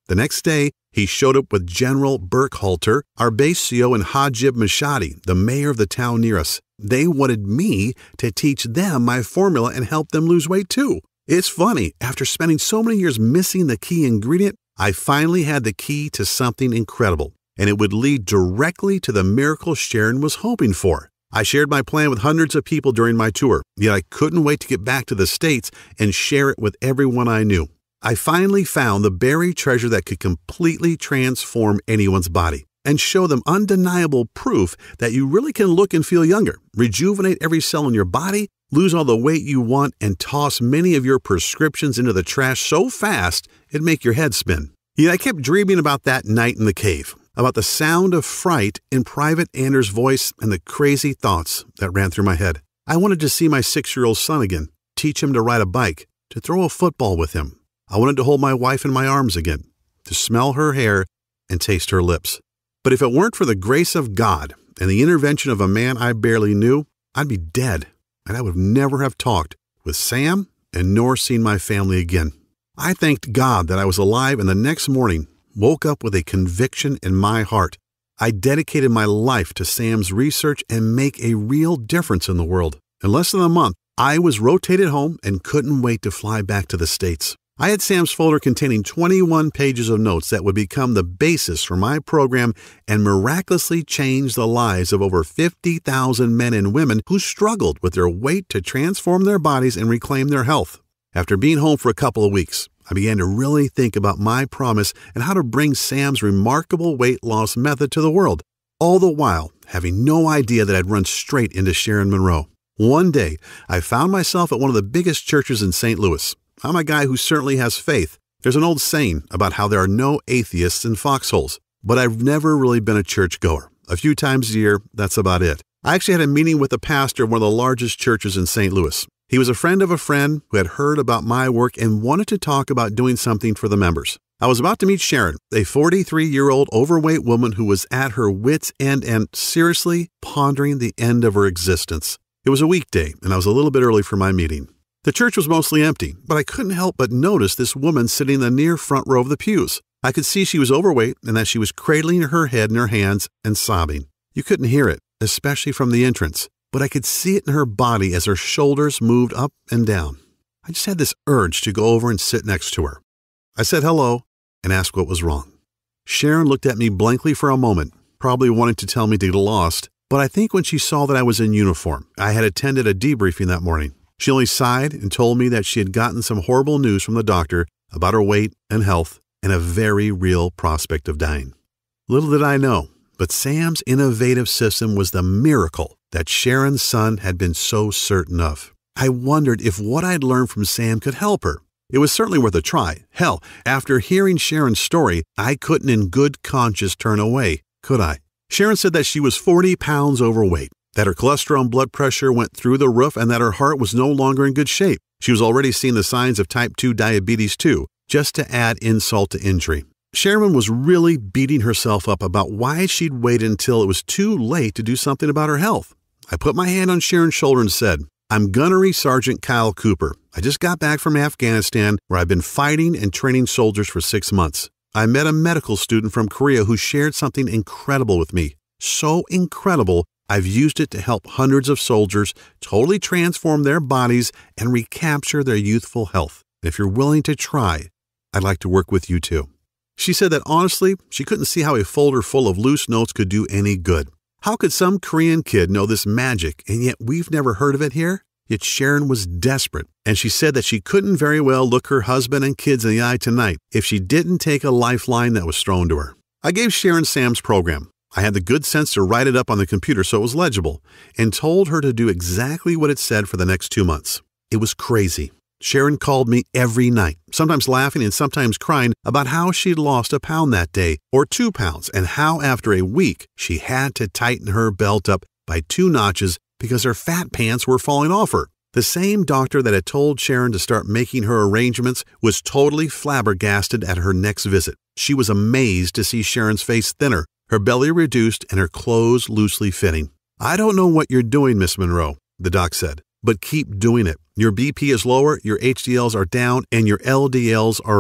The next day, he showed up with General Burkhalter, Arbaceo, and Hajib Mashadi, the mayor of the town near us. They wanted me to teach them my formula and help them lose weight too. It's funny, after spending so many years missing the key ingredient, I finally had the key to something incredible, and it would lead directly to the miracle Sharon was hoping for. I shared my plan with hundreds of people during my tour, yet I couldn't wait to get back to the States and share it with everyone I knew. I finally found the buried treasure that could completely transform anyone's body and show them undeniable proof that you really can look and feel younger, rejuvenate every cell in your body, lose all the weight you want, and toss many of your prescriptions into the trash so fast it'd make your head spin. Yet I kept dreaming about that night in the cave, about the sound of fright in Private Anders' voice and the crazy thoughts that ran through my head. I wanted to see my 6-year-old son again, teach him to ride a bike, to throw a football with him. I wanted to hold my wife in my arms again, to smell her hair and taste her lips. But if it weren't for the grace of God and the intervention of a man I barely knew, I'd be dead, and I would never have talked with Sam and nor seen my family again. I thanked God that I was alive, and the next morning woke up with a conviction in my heart. I dedicated my life to Sam's research and make a real difference in the world. In less than a month, I was rotated home and couldn't wait to fly back to the States. I had Sam's folder containing 21 pages of notes that would become the basis for my program and miraculously change the lives of over 50,000 men and women who struggled with their weight to transform their bodies and reclaim their health. After being home for a couple of weeks, I began to really think about my promise and how to bring Sam's remarkable weight loss method to the world, all the while having no idea that I'd run straight into Sharon Monroe. One day, I found myself at one of the biggest churches in St. Louis. I'm a guy who certainly has faith. There's an old saying about how there are no atheists in foxholes, but I've never really been a churchgoer. A few times a year, that's about it. I actually had a meeting with the pastor of one of the largest churches in St. Louis. He was a friend of a friend who had heard about my work and wanted to talk about doing something for the members. I was about to meet Sharon, a 43-year-old overweight woman who was at her wits' end and seriously pondering the end of her existence. It was a weekday, and I was a little bit early for my meeting. The church was mostly empty, but I couldn't help but notice this woman sitting in the near front row of the pews. I could see she was overweight and that she was cradling her head in her hands and sobbing. You couldn't hear it, especially from the entrance, but I could see it in her body as her shoulders moved up and down. I just had this urge to go over and sit next to her. I said hello and asked what was wrong. Sharon looked at me blankly for a moment, probably wanting to tell me to get lost, but I think when she saw that I was in uniform, I had attended a debriefing that morning. She only sighed and told me that she had gotten some horrible news from the doctor about her weight and health and a very real prospect of dying. Little did I know, but Sam's innovative system was the miracle that Sharon's son had been so certain of. I wondered if what I'd learned from Sam could help her. It was certainly worth a try. Hell, after hearing Sharon's story, I couldn't in good conscience turn away, could I? Sharon said that she was 40 pounds overweight, that her cholesterol and blood pressure went through the roof, and that her heart was no longer in good shape. She was already seeing the signs of type 2 diabetes too, just to add insult to injury. Sharon was really beating herself up about why she'd waited until it was too late to do something about her health. I put my hand on Sharon's shoulder and said, "I'm Gunnery Sergeant Kyle Cooper. I just got back from Afghanistan, where I've been fighting and training soldiers for 6 months. I met a medical student from Korea who shared something incredible with me. So incredible, I've used it to help hundreds of soldiers totally transform their bodies and recapture their youthful health. If you're willing to try, I'd like to work with you too." She said that honestly, she couldn't see how a folder full of loose notes could do any good. How could some Korean kid know this magic, and yet we've never heard of it here? Yet Sharon was desperate, and she said that she couldn't very well look her husband and kids in the eye tonight if she didn't take a lifeline that was thrown to her. I gave Sharon Sam's program. I had the good sense to write it up on the computer so it was legible, and told her to do exactly what it said for the next 2 months. It was crazy. Sharon called me every night, sometimes laughing and sometimes crying about how she'd lost a pound that day, or 2 pounds, and how after a week she had to tighten her belt up by 2 notches because her fat pants were falling off her. The same doctor that had told Sharon to start making her arrangements was totally flabbergasted at her next visit. She was amazed to see Sharon's face thinner, her belly reduced, and her clothes loosely fitting. "I don't know what you're doing, Miss Monroe," the doc said, "but keep doing it. Your BP is lower, your HDLs are down, and your LDLs are up.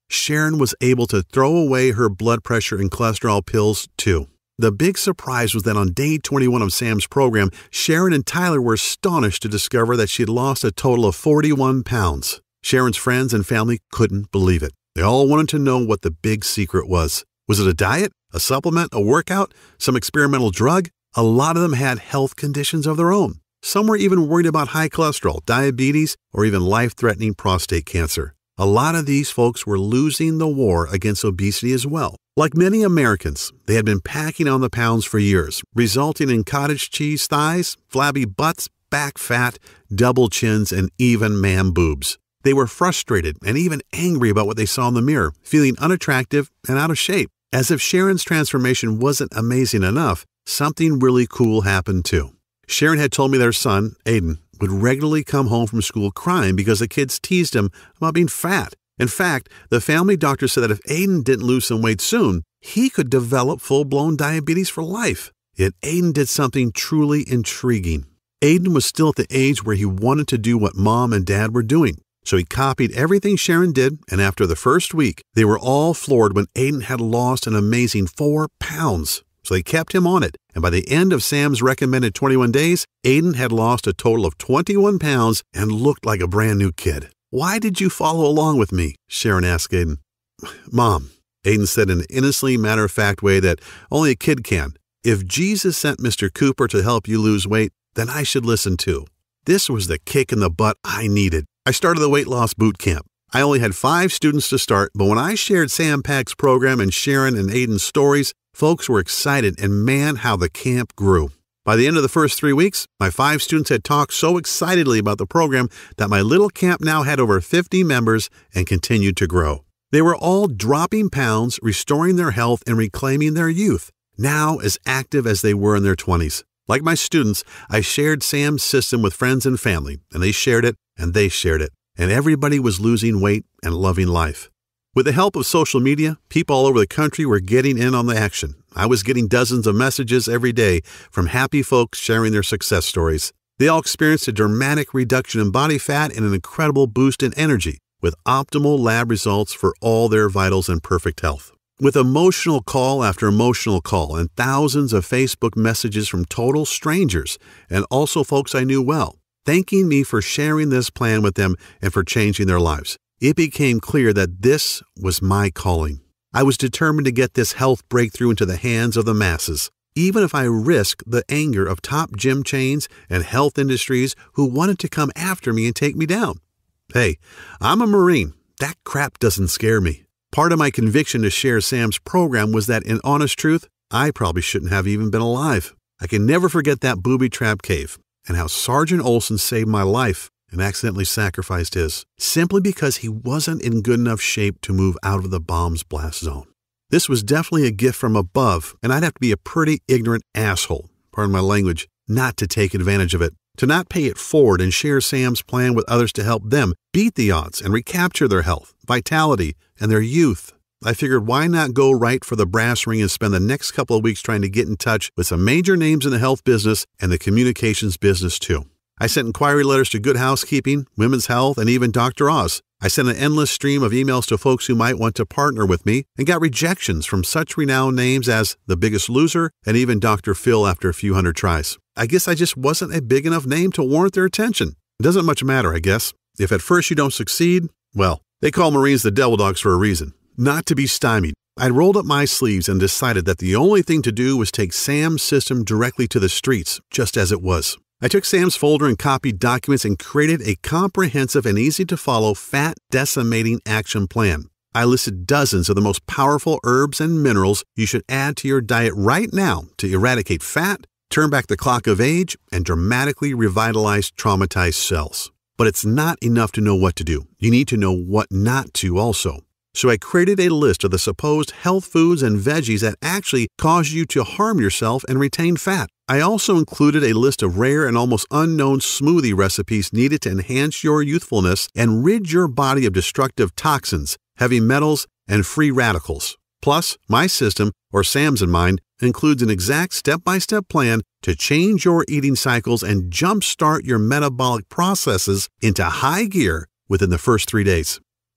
Sharon was able to throw away her blood pressure and cholesterol pills too. The big surprise was that on day 21 of Sam's program, Sharon and Tyler were astonished to discover that she had lost a total of 41 pounds. Sharon's friends and family couldn't believe it. They all wanted to know what the big secret was. Was it a diet, a supplement, a workout, some experimental drug? A lot of them had health conditions of their own. Some were even worried about high cholesterol, diabetes, or even life-threatening prostate cancer. A lot of these folks were losing the war against obesity as well. Like many Americans, they had been packing on the pounds for years, resulting in cottage cheese thighs, flabby butts, back fat, double chins, and even man boobs. They were frustrated and even angry about what they saw in the mirror, feeling unattractive and out of shape. As if Sharon's transformation wasn't amazing enough, something really cool happened too. Sharon had told me their son, Aiden, would regularly come home from school crying because the kids teased him about being fat. In fact, the family doctor said that if Aiden didn't lose some weight soon, he could develop full-blown diabetes for life. Yet Aiden did something truly intriguing. Aiden was still at the age where he wanted to do what mom and dad were doing. So he copied everything Sharon did, and after the first week, they were all floored when Aiden had lost an amazing 4 pounds. So they kept him on it, and by the end of Sam's recommended 21 days, Aiden had lost a total of 21 pounds and looked like a brand new kid. "Why did you follow along with me?" Sharon asked Aiden. "Mom," Aiden said in an innocently matter-of-fact way that only a kid can, "if Jesus sent Mr. Cooper to help you lose weight, then I should listen too." This was the kick in the butt I needed. I started the weight loss boot camp. I only had 5 students to start, but when I shared Sam Pack's program and Sharon and Aiden's stories, folks were excited, and man, how the camp grew. By the end of the first 3 weeks, my 5 students had talked so excitedly about the program that my little camp now had over 50 members and continued to grow. They were all dropping pounds, restoring their health, and reclaiming their youth, now as active as they were in their 20s. Like my students, I shared Sam's system with friends and family, and they shared it, and they shared it, and everybody was losing weight and loving life. With the help of social media, people all over the country were getting in on the action. I was getting dozens of messages every day from happy folks sharing their success stories. They all experienced a dramatic reduction in body fat and an incredible boost in energy, with optimal lab results for all their vitals and perfect health. With emotional call after emotional call and thousands of Facebook messages from total strangers and also folks I knew well, thanking me for sharing this plan with them and for changing their lives, it became clear that this was my calling. I was determined to get this health breakthrough into the hands of the masses, even if I risked the anger of top gym chains and health industries who wanted to come after me and take me down. Hey, I'm a Marine. That crap doesn't scare me. Part of my conviction to share Sam's program was that, in honest truth, I probably shouldn't have even been alive. I can never forget that booby trap cave and how Sergeant Olson saved my life and accidentally sacrificed his, simply because he wasn't in good enough shape to move out of the bomb's blast zone. This was definitely a gift from above, and I'd have to be a pretty ignorant asshole, pardon my language, not to take advantage of it, to not pay it forward and share Sam's plan with others to help them beat the odds and recapture their health, vitality, and their youth. I figured why not go right for the brass ring and spend the next couple of weeks trying to get in touch with some major names in the health business and the communications business too. I sent inquiry letters to Good Housekeeping, Women's Health, and even Dr. Oz. I sent an endless stream of emails to folks who might want to partner with me and got rejections from such renowned names as The Biggest Loser and even Dr. Phil after a few hundred tries. I guess I just wasn't a big enough name to warrant their attention. It doesn't much matter, I guess. If at first you don't succeed, well, they call Marines the devil dogs for a reason. Not to be stymied, I rolled up my sleeves and decided that the only thing to do was take Sam's system directly to the streets, just as it was. I took Sam's folder and copied documents and created a comprehensive and easy-to-follow fat decimating action plan. I listed dozens of the most powerful herbs and minerals you should add to your diet right now to eradicate fat, turn back the clock of age, and dramatically revitalize traumatized cells. But it's not enough to know what to do. You need to know what not to also. So I created a list of the supposed health foods and veggies that actually cause you to harm yourself and retain fat. I also included a list of rare and almost unknown smoothie recipes needed to enhance your youthfulness and rid your body of destructive toxins, heavy metals, and free radicals. Plus, my system, or Sam's in mine, includes an exact step-by-step plan to change your eating cycles and jumpstart your metabolic processes into high gear within the first 3 days.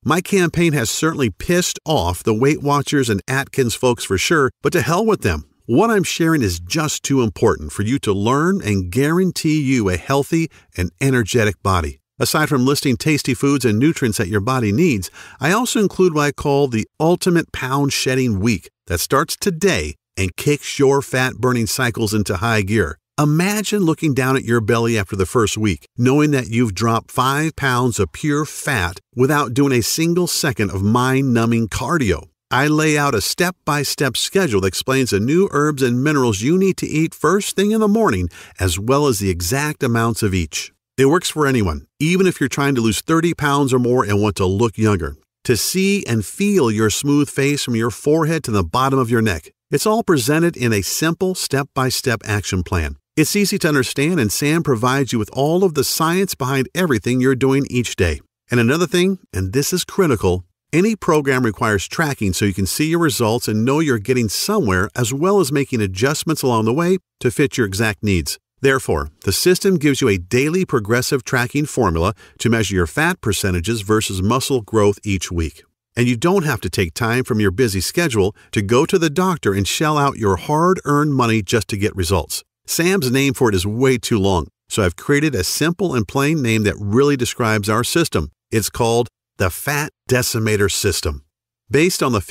My campaign has certainly pissed off the Weight Watchers and Atkins folks for sure, but to hell with them. What I'm sharing is just too important for you to learn and guarantee you a healthy and energetic body. Aside from listing tasty foods and nutrients that your body needs, I also include what I call the Ultimate Pound Shedding Week that starts today and kicks your fat-burning cycles into high gear. Imagine looking down at your belly after the first week, knowing that you've dropped 5 pounds of pure fat without doing a single second of mind-numbing cardio. I lay out a step-by-step schedule that explains the new herbs and minerals you need to eat first thing in the morning, as well as the exact amounts of each. It works for anyone, even if you're trying to lose 30 pounds or more and want to look younger. To see and feel your smooth face from your forehead to the bottom of your neck. It's all presented in a simple step-by-step action plan. It's easy to understand, and Sam provides you with all of the science behind everything you're doing each day. And another thing, and this is critical, any program requires tracking so you can see your results and know you're getting somewhere, as well as making adjustments along the way to fit your exact needs. Therefore, the system gives you a daily progressive tracking formula to measure your fat percentages versus muscle growth each week. And you don't have to take time from your busy schedule to go to the doctor and shell out your hard-earned money just to get results. Sam's name for it is way too long, so I've created a simple and plain name that really describes our system. It's called the Fat Decimator System. Based on the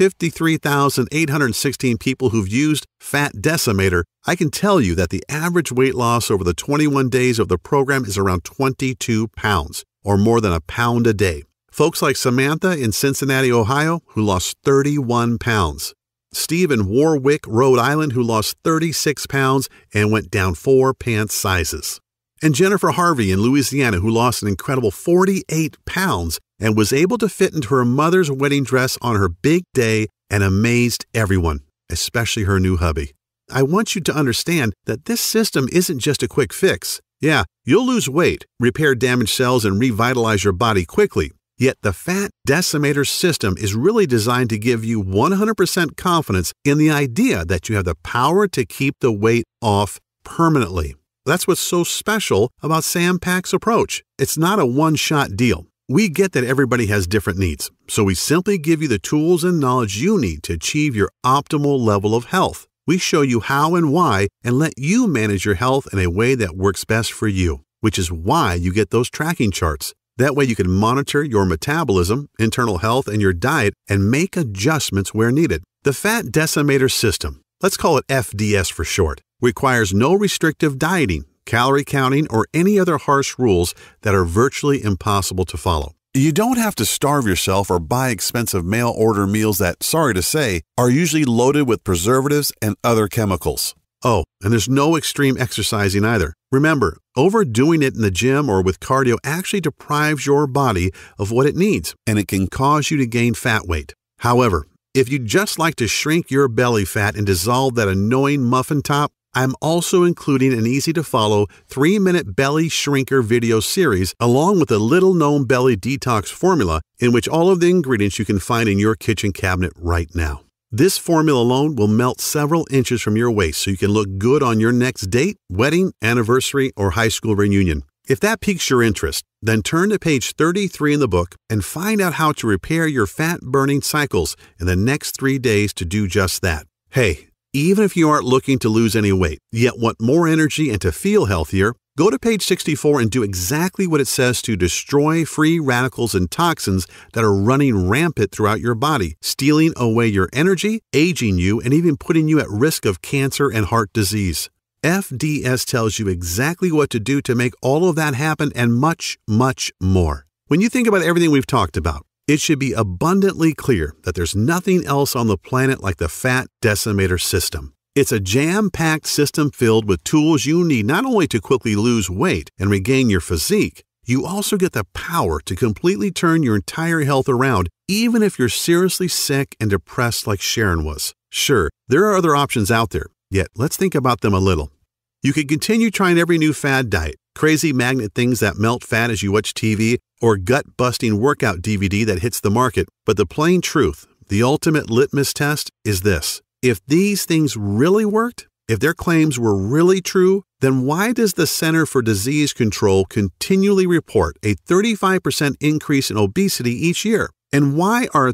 53,816 people who've used Fat Decimator, I can tell you that the average weight loss over the 21 days of the program is around 22 pounds, or more than a pound a day. Folks like Samantha in Cincinnati, Ohio, who lost 31 pounds. Steve in Warwick, Rhode Island, who lost 36 pounds and went down 4 pants sizes. And Jennifer Harvey in Louisiana, who lost an incredible 48 pounds and was able to fit into her mother's wedding dress on her big day and amazed everyone, especially her new hubby. I want you to understand that this system isn't just a quick fix. Yeah, you'll lose weight, repair damaged cells, and revitalize your body quickly. Yet the Fat Decimator system is really designed to give you 100% confidence in the idea that you have the power to keep the weight off permanently. That's what's so special about Sam Pak's approach. It's not a one-shot deal. We get that everybody has different needs, so we simply give you the tools and knowledge you need to achieve your optimal level of health. We show you how and why and let you manage your health in a way that works best for you, which is why you get those tracking charts. That way you can monitor your metabolism, internal health, and your diet and make adjustments where needed. The Fat Decimator System, let's call it FDS for short, requires no restrictive dieting, calorie counting, or any other harsh rules that are virtually impossible to follow. You don't have to starve yourself or buy expensive mail-order meals that, sorry to say, are usually loaded with preservatives and other chemicals. Oh, and there's no extreme exercising either. Remember, overdoing it in the gym or with cardio actually deprives your body of what it needs, and it can cause you to gain fat weight. However, if you'd just like to shrink your belly fat and dissolve that annoying muffin top, I'm also including an easy-to-follow 3-minute belly shrinker video series along with a little-known belly detox formula in which all of the ingredients you can find in your kitchen cabinet right now. This formula alone will melt several inches from your waist so you can look good on your next date, wedding, anniversary, or high school reunion. If that piques your interest, then turn to page 33 in the book and find out how to repair your fat-burning cycles in the next 3 days to do just that. Hey, even if you aren't looking to lose any weight, yet want more energy and to feel healthier, go to page 64 and do exactly what it says to destroy free radicals and toxins that are running rampant throughout your body, stealing away your energy, aging you, and even putting you at risk of cancer and heart disease. FDS tells you exactly what to do to make all of that happen and much, much more. When you think about everything we've talked about, it should be abundantly clear that there's nothing else on the planet like the Fat Decimator System. It's a jam-packed system filled with tools you need not only to quickly lose weight and regain your physique, you also get the power to completely turn your entire health around, even if you're seriously sick and depressed like Sharon was. Sure, there are other options out there, yet let's think about them a little. You could continue trying every new fad diet, crazy magnet things that melt fat as you watch TV, or gut-busting workout DVD that hits the market, but the plain truth, the ultimate litmus test, is this. If these things really worked, if their claims were really true, then why does the Center for Disease Control continually report a 35% increase in obesity each year? And why are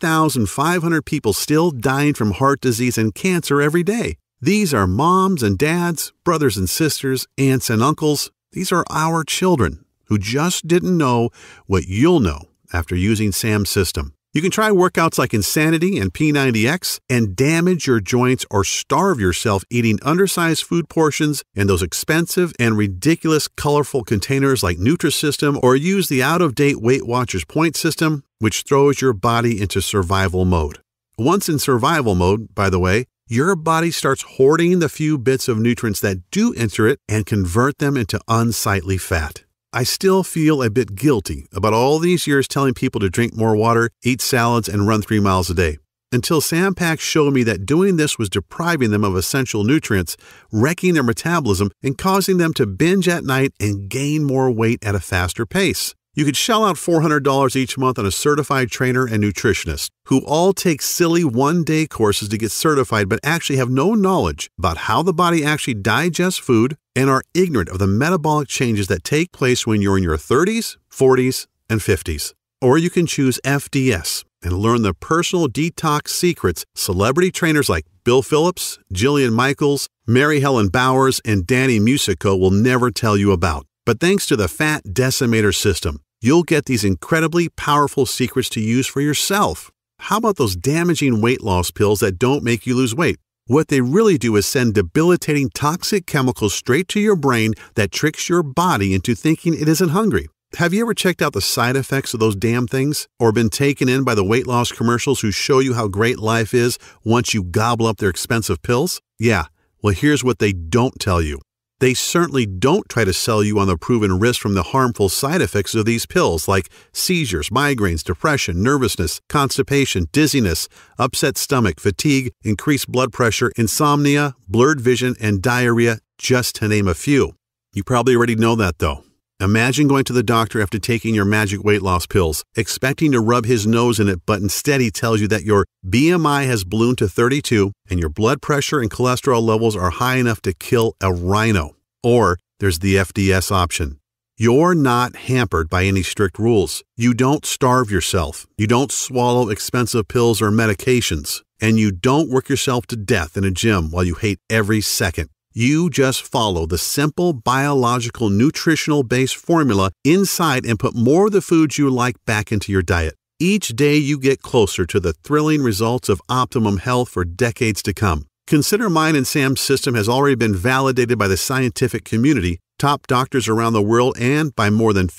3,500 people still dying from heart disease and cancer every day? These are moms and dads, brothers and sisters, aunts and uncles. These are our children who just didn't know what you'll know after using Sam's system. You can try workouts like Insanity and P90X and damage your joints or starve yourself eating undersized food portions in those expensive and ridiculous colorful containers like Nutrisystem, or use the out-of-date Weight Watchers point system, which throws your body into survival mode. Once in survival mode, by the way, your body starts hoarding the few bits of nutrients that do enter it and convert them into unsightly fat. I still feel a bit guilty about all these years telling people to drink more water, eat salads, and run 3 miles a day, until Sam Pack showed me that doing this was depriving them of essential nutrients, wrecking their metabolism, and causing them to binge at night and gain more weight at a faster pace. You could shell out $400 each month on a certified trainer and nutritionist who all take silly one-day courses to get certified but actually have no knowledge about how the body actually digests food and are ignorant of the metabolic changes that take place when you're in your 30s, 40s, and 50s. Or you can choose FDS and learn the personal detox secrets celebrity trainers like Bill Phillips, Jillian Michaels, Mary Helen Bowers, and Danny Musico will never tell you about. But thanks to the Fat Decimator system, you'll get these incredibly powerful secrets to use for yourself. How about those damaging weight loss pills that don't make you lose weight? What they really do is send debilitating toxic chemicals straight to your brain that tricks your body into thinking it isn't hungry. Have you ever checked out the side effects of those damn things? Or been taken in by the weight loss commercials who show you how great life is once you gobble up their expensive pills? Yeah, well, here's what they don't tell you. They certainly don't try to sell you on the proven risk from the harmful side effects of these pills like seizures, migraines, depression, nervousness, constipation, dizziness, upset stomach, fatigue, increased blood pressure, insomnia, blurred vision, and diarrhea, just to name a few. You probably already know that though. Imagine going to the doctor after taking your magic weight loss pills, expecting to rub his nose in it, but instead he tells you that your BMI has ballooned to 32 and your blood pressure and cholesterol levels are high enough to kill a rhino. Or there's the FDS option. You're not hampered by any strict rules. You don't starve yourself. You don't swallow expensive pills or medications. And you don't work yourself to death in a gym while you hate every second. You just follow the simple biological nutritional-based formula inside and put more of the foods you like back into your diet. Each day you get closer to the thrilling results of optimum health for decades to come. Consider mine and Sam's system has already been validated by the scientific community, top doctors around the world, and by more than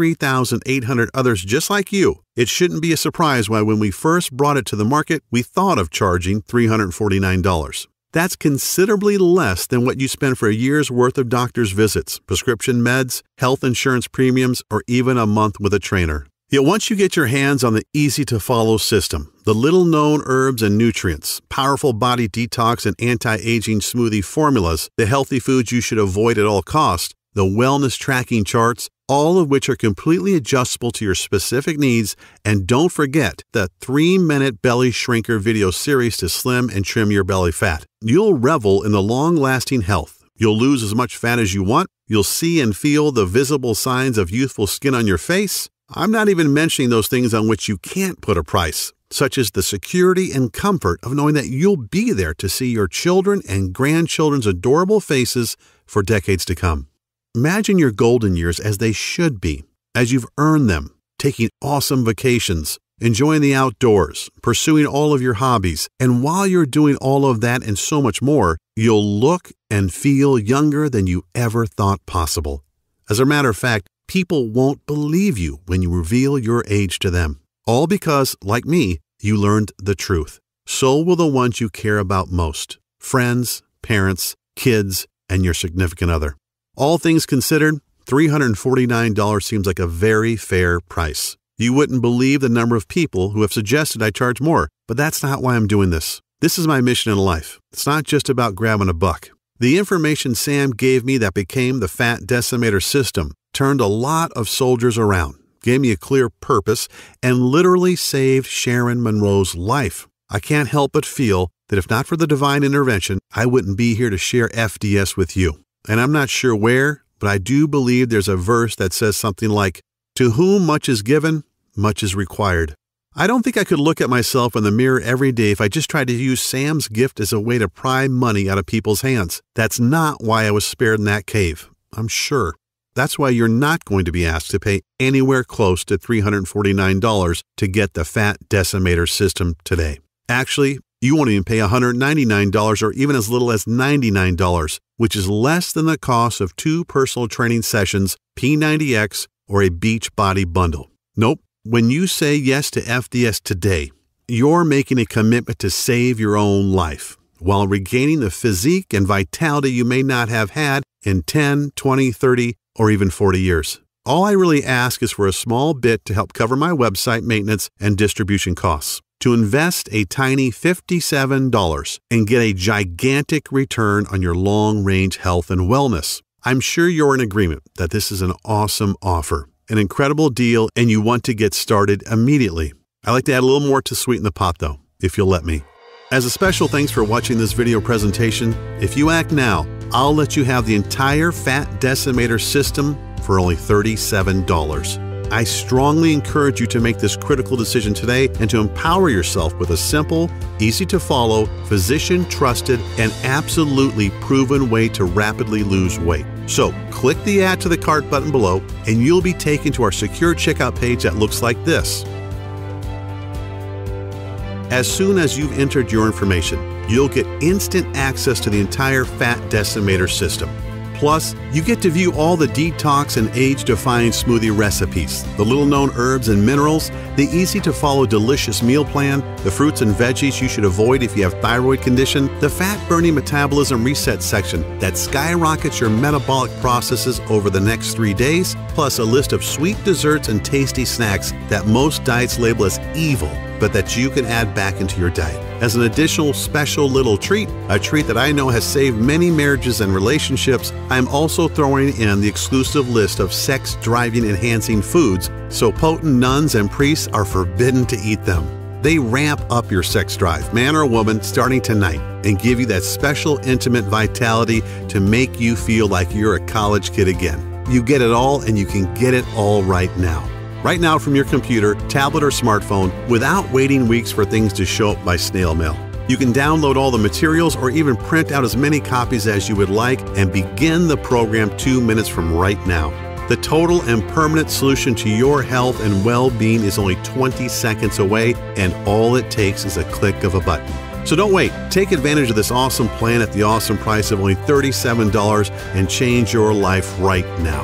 53,800 others just like you. It shouldn't be a surprise why when we first brought it to the market, we thought of charging $349. That's considerably less than what you spend for a year's worth of doctor's visits, prescription meds, health insurance premiums, or even a month with a trainer. Yet once you get your hands on the easy-to-follow system, the little-known herbs and nutrients, powerful body detox and anti-aging smoothie formulas, the healthy foods you should avoid at all costs, the wellness tracking charts, all of which are completely adjustable to your specific needs, and don't forget the 3-minute belly shrinker video series to slim and trim your belly fat. You'll revel in the long-lasting health. You'll lose as much fat as you want. You'll see and feel the visible signs of youthful skin on your face. I'm not even mentioning those things on which you can't put a price, such as the security and comfort of knowing that you'll be there to see your children and grandchildren's adorable faces for decades to come. Imagine your golden years as they should be, as you've earned them, taking awesome vacations, enjoying the outdoors, pursuing all of your hobbies, and while you're doing all of that and so much more, you'll look and feel younger than you ever thought possible. As a matter of fact, people won't believe you when you reveal your age to them. All because, like me, you learned the truth. So will the ones you care about most. Friends, parents, kids, and your significant other. All things considered, $349 seems like a very fair price. You wouldn't believe the number of people who have suggested I charge more, but that's not why I'm doing this. This is my mission in life. It's not just about grabbing a buck. The information Sam gave me that became the Fat Decimator system turned a lot of soldiers around, gave me a clear purpose, and literally saved Sharon Monroe's life. I can't help but feel that if not for the divine intervention, I wouldn't be here to share FDS with you. And I'm not sure where, but I do believe there's a verse that says something like, "To whom much is given, much is required." I don't think I could look at myself in the mirror every day if I just tried to use Sam's gift as a way to pry money out of people's hands. That's not why I was spared in that cave, I'm sure. That's why you're not going to be asked to pay anywhere close to $349 to get the Fat Decimator system today. Actually, you won't even pay $199 or even as little as $99, which is less than the cost of 2 personal training sessions, P90X, or a Beachbody bundle. Nope. When you say yes to FDS today, you're making a commitment to save your own life while regaining the physique and vitality you may not have had in 10, 20, 30, or even 40 years. All I really ask is for a small bit to help cover my website maintenance and distribution costs, to invest a tiny $57 and get a gigantic return on your long-range health and wellness. I'm sure you're in agreement that this is an awesome offer, an incredible deal, and you want to get started immediately. I like to add a little more to sweeten the pot though, if you'll let me. As a special thanks for watching this video presentation, if you act now, I'll let you have the entire Fat Decimator system for only $37. I strongly encourage you to make this critical decision today and to empower yourself with a simple, easy-to-follow, physician-trusted, and absolutely proven way to rapidly lose weight. So, click the Add to the Cart button below, and you'll be taken to our secure checkout page that looks like this. As soon as you've entered your information, you'll get instant access to the entire Fat Decimator system. Plus, you get to view all the detox and age-defying smoothie recipes, the little-known herbs and minerals, the easy-to-follow delicious meal plan, the fruits and veggies you should avoid if you have thyroid condition, the fat-burning metabolism reset section that skyrockets your metabolic processes over the next 3 days, plus a list of sweet desserts and tasty snacks that most diets label as evil, but that you can add back into your diet. As an additional special little treat, a treat that I know has saved many marriages and relationships, I'm also throwing in the exclusive list of sex-driving enhancing foods, so potent nuns and priests are forbidden to eat them. They ramp up your sex drive, man or woman, starting tonight, and give you that special intimate vitality to make you feel like you're a college kid again. You get it all, and you can get it all right now. Right now from your computer, tablet, or smartphone without waiting weeks for things to show up by snail mail. You can download all the materials or even print out as many copies as you would like and begin the program 2 minutes from right now. The total and permanent solution to your health and well-being is only 20 seconds away, and all it takes is a click of a button. So don't wait. Take advantage of this awesome plan at the awesome price of only $37 and change your life right now.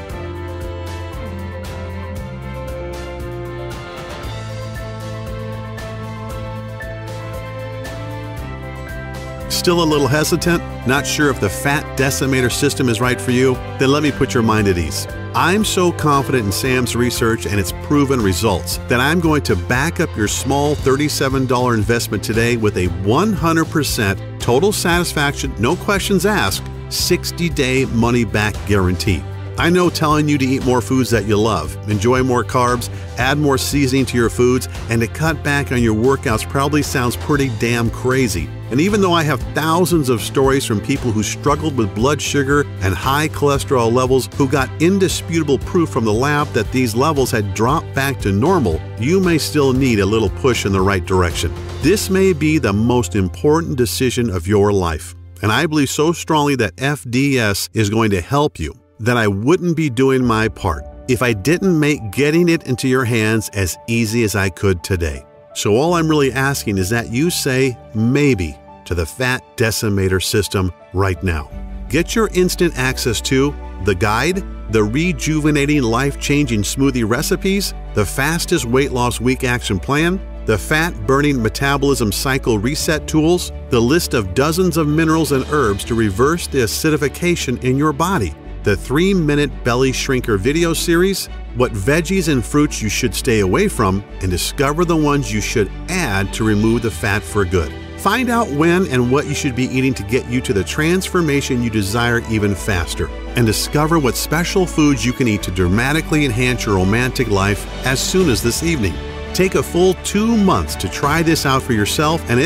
Still a little hesitant? Not sure if the Fat Decimator system is right for you? Then let me put your mind at ease. I'm so confident in Sam's research and its proven results that I'm going to back up your small $37 investment today with a 100% total satisfaction, no questions asked, 60-day money-back guarantee. I know telling you to eat more foods that you love, enjoy more carbs, add more seasoning to your foods, and to cut back on your workouts probably sounds pretty damn crazy. And even though I have thousands of stories from people who struggled with blood sugar and high cholesterol levels who got indisputable proof from the lab that these levels had dropped back to normal, you may still need a little push in the right direction. This may be the most important decision of your life, and I believe so strongly that FDS is going to help you that I wouldn't be doing my part if I didn't make getting it into your hands as easy as I could today. So all I'm really asking is that you say maybe to the Fat Decimator system right now. Get your instant access to the guide, the rejuvenating life-changing smoothie recipes, the fastest weight loss week action plan, the fat-burning metabolism cycle reset tools, the list of dozens of minerals and herbs to reverse the acidification in your body, the 3-minute belly shrinker video series, what veggies and fruits you should stay away from, and discover the ones you should add to remove the fat for good. Find out when and what you should be eating to get you to the transformation you desire even faster, and discover what special foods you can eat to dramatically enhance your romantic life as soon as this evening. Take a full 2 months to try this out for yourself, and if,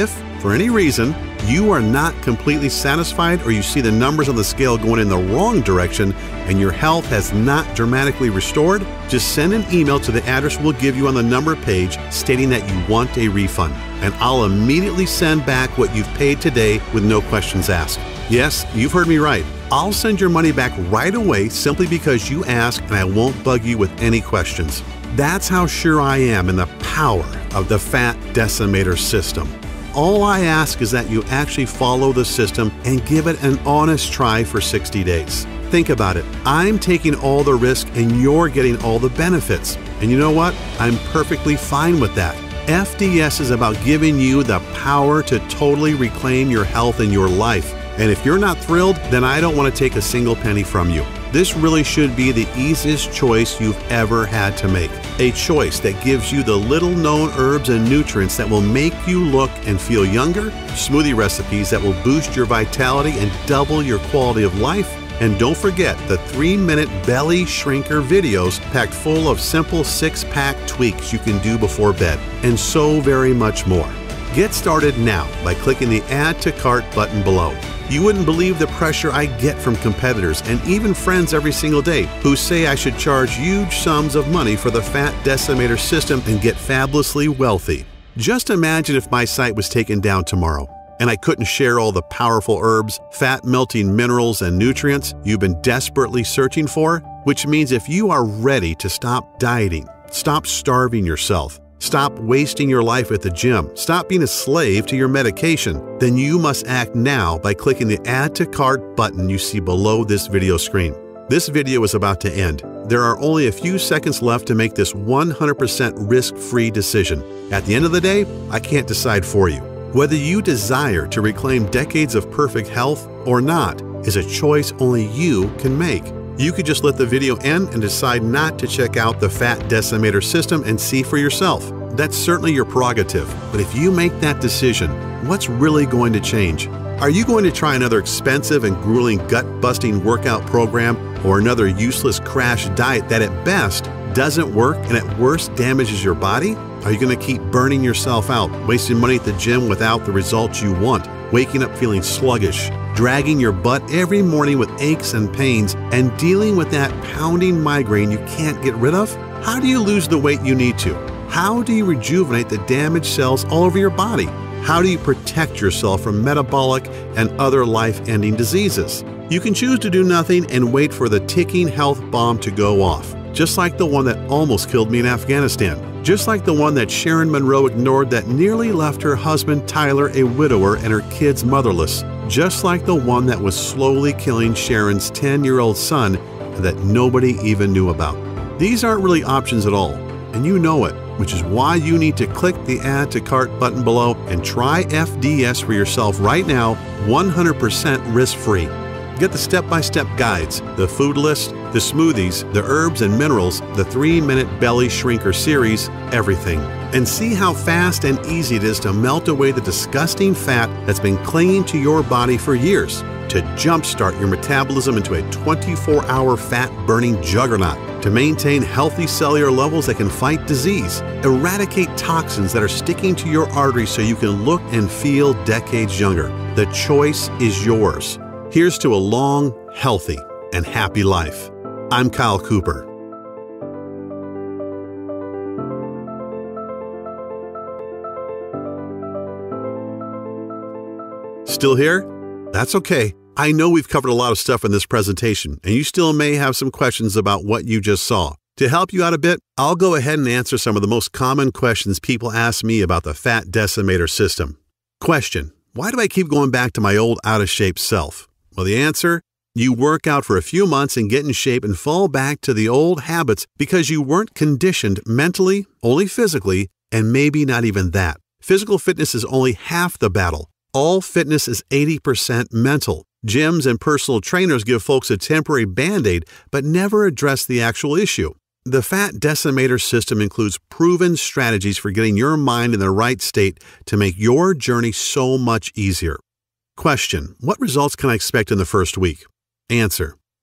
for any reason, you are not completely satisfied or you see the numbers on the scale going in the wrong direction and your health has not dramatically restored, just send an email to the address we'll give you on the number page stating that you want a refund, and I'll immediately send back what you've paid today with no questions asked. Yes, you've heard me right. I'll send your money back right away simply because you asked, and I won't bug you with any questions. That's how sure I am in the power of the Fat Decimator system. All I ask is that you actually follow the system and give it an honest try for 60 days. Think about it. I'm taking all the risk and you're getting all the benefits. And you know what? I'm perfectly fine with that. FDS is about giving you the power to totally reclaim your health and your life. And if you're not thrilled, then I don't want to take a single penny from you. This really should be the easiest choice you've ever had to make. A choice that gives you the little-known herbs and nutrients that will make you look and feel younger, smoothie recipes that will boost your vitality and double your quality of life, and don't forget the 3-minute belly shrinker videos packed full of simple 6-pack tweaks you can do before bed, and so very much more. Get started now by clicking the Add to Cart button below. You wouldn't believe the pressure I get from competitors and even friends every single day who say I should charge huge sums of money for the Fat Decimator system and get fabulously wealthy. Just imagine if my site was taken down tomorrow and I couldn't share all the powerful herbs, fat-melting minerals, and nutrients you've been desperately searching for, which means if you are ready to stop dieting, stop starving yourself, stop wasting your life at the gym, stop being a slave to your medication, then you must act now by clicking the Add to Cart button you see below this video screen. This video is about to end. There are only a few seconds left to make this 100% risk-free decision. At the end of the day, I can't decide for you. Whether you desire to reclaim decades of perfect health or not is a choice only you can make. You could just let the video end and decide not to check out the Fat Decimator system and see for yourself. That's certainly your prerogative, but if you make that decision, what's really going to change? Are you going to try another expensive and grueling gut-busting workout program or another useless crash diet that at best doesn't work and at worst damages your body? Are you going to keep burning yourself out, wasting money at the gym without the results you want, waking up feeling sluggish, dragging your butt every morning with aches and pains, and dealing with that pounding migraine you can't get rid of? How do you lose the weight you need to? How do you rejuvenate the damaged cells all over your body? How do you protect yourself from metabolic and other life-ending diseases? You can choose to do nothing and wait for the ticking health bomb to go off, just like the one that almost killed me in Afghanistan. Just like the one that Sharon Monroe ignored that nearly left her husband Tyler a widower and her kids motherless. Just like the one that was slowly killing Sharon's 10-year-old son that nobody even knew about. These aren't really options at all, and you know it, which is why you need to click the Add to Cart button below and try FDS for yourself right now, 100% risk-free. Get the step-by-step guides, the food list, the smoothies, the herbs and minerals, the 3-minute belly shrinker series, everything. And see how fast and easy it is to melt away the disgusting fat that's been clinging to your body for years, to jumpstart your metabolism into a 24-hour fat-burning juggernaut, to maintain healthy cellular levels that can fight disease, eradicate toxins that are sticking to your arteries so you can look and feel decades younger. The choice is yours. Here's to a long, healthy, and happy life. I'm Kyle Cooper. Still here? That's okay. I know we've covered a lot of stuff in this presentation, and you still may have some questions about what you just saw. To help you out a bit, I'll go ahead and answer some of the most common questions people ask me about the Fat Decimator system. Question: why do I keep going back to my old out-of-shape self? Well, the answer: you work out for a few months and get in shape and fall back to the old habits because you weren't conditioned mentally, only physically, and maybe not even that. Physical fitness is only half the battle. All fitness is 80% mental. Gyms and personal trainers give folks a temporary band-aid, but never address the actual issue. The Fat Decimator system includes proven strategies for getting your mind in the right state to make your journey so much easier. Question: what results can I expect in the first week? Answer: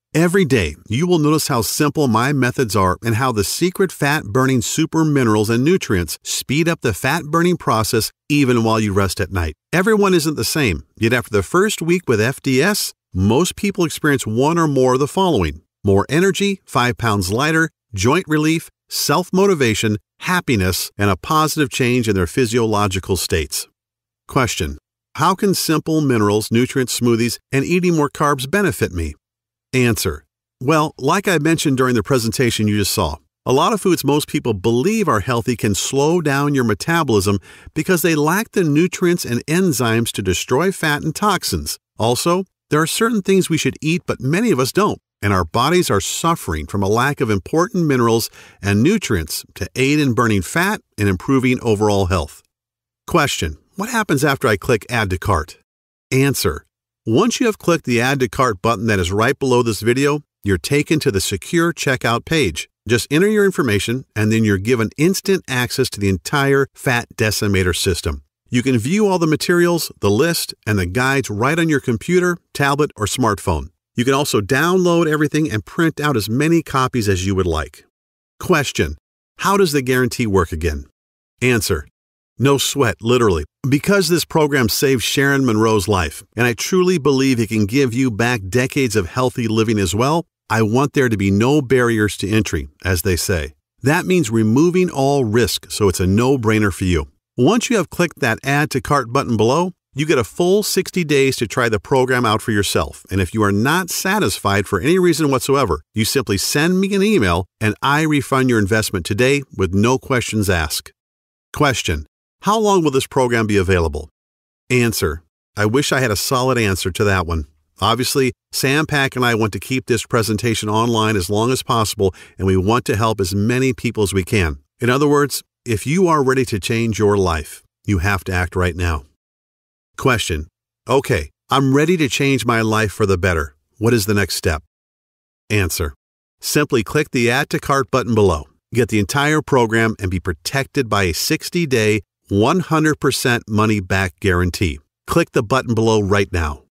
Every day, you will notice how simple my methods are and how the secret fat-burning super minerals and nutrients speed up the fat-burning process even while you rest at night. Everyone isn't the same, yet after the first week with FDS, most people experience one or more of the following: more energy, 5 pounds lighter, joint relief, self-motivation, happiness, and a positive change in their physiological states. Question: how can simple minerals, nutrient smoothies, and eating more carbs benefit me? Answer: well, like I mentioned during the presentation you just saw, a lot of foods most people believe are healthy can slow down your metabolism because they lack the nutrients and enzymes to destroy fat and toxins. Also, there are certain things we should eat but many of us don't, and our bodies are suffering from a lack of important minerals and nutrients to aid in burning fat and improving overall health. Question: what happens after I click Add to Cart? Answer: once you have clicked the Add to Cart button that is right below this video, you're taken to the secure checkout page. Just enter your information, and then you're given instant access to the entire Fat Decimator system. You can view all the materials, the list, and the guides right on your computer, tablet, or smartphone. You can also download everything and print out as many copies as you would like. Question: how does the guarantee work again? Answer: no sweat, literally. Because this program saved Sharon Monroe's life, and I truly believe it can give you back decades of healthy living as well, I want there to be no barriers to entry, as they say. That means removing all risk, so it's a no-brainer for you. Once you have clicked that Add to Cart button below, you get a full 60 days to try the program out for yourself, and if you are not satisfied for any reason whatsoever, you simply send me an email and I refund your investment today with no questions asked. Question: how long will this program be available? Answer: I wish I had a solid answer to that one. Obviously, Sam Pack and I want to keep this presentation online as long as possible, and we want to help as many people as we can. In other words, if you are ready to change your life, you have to act right now. Question: okay, I'm ready to change my life for the better. What is the next step? Answer: simply click the Add to Cart button below. Get the entire program and be protected by a 60-day, 100% money-back guarantee. Click the button below right now.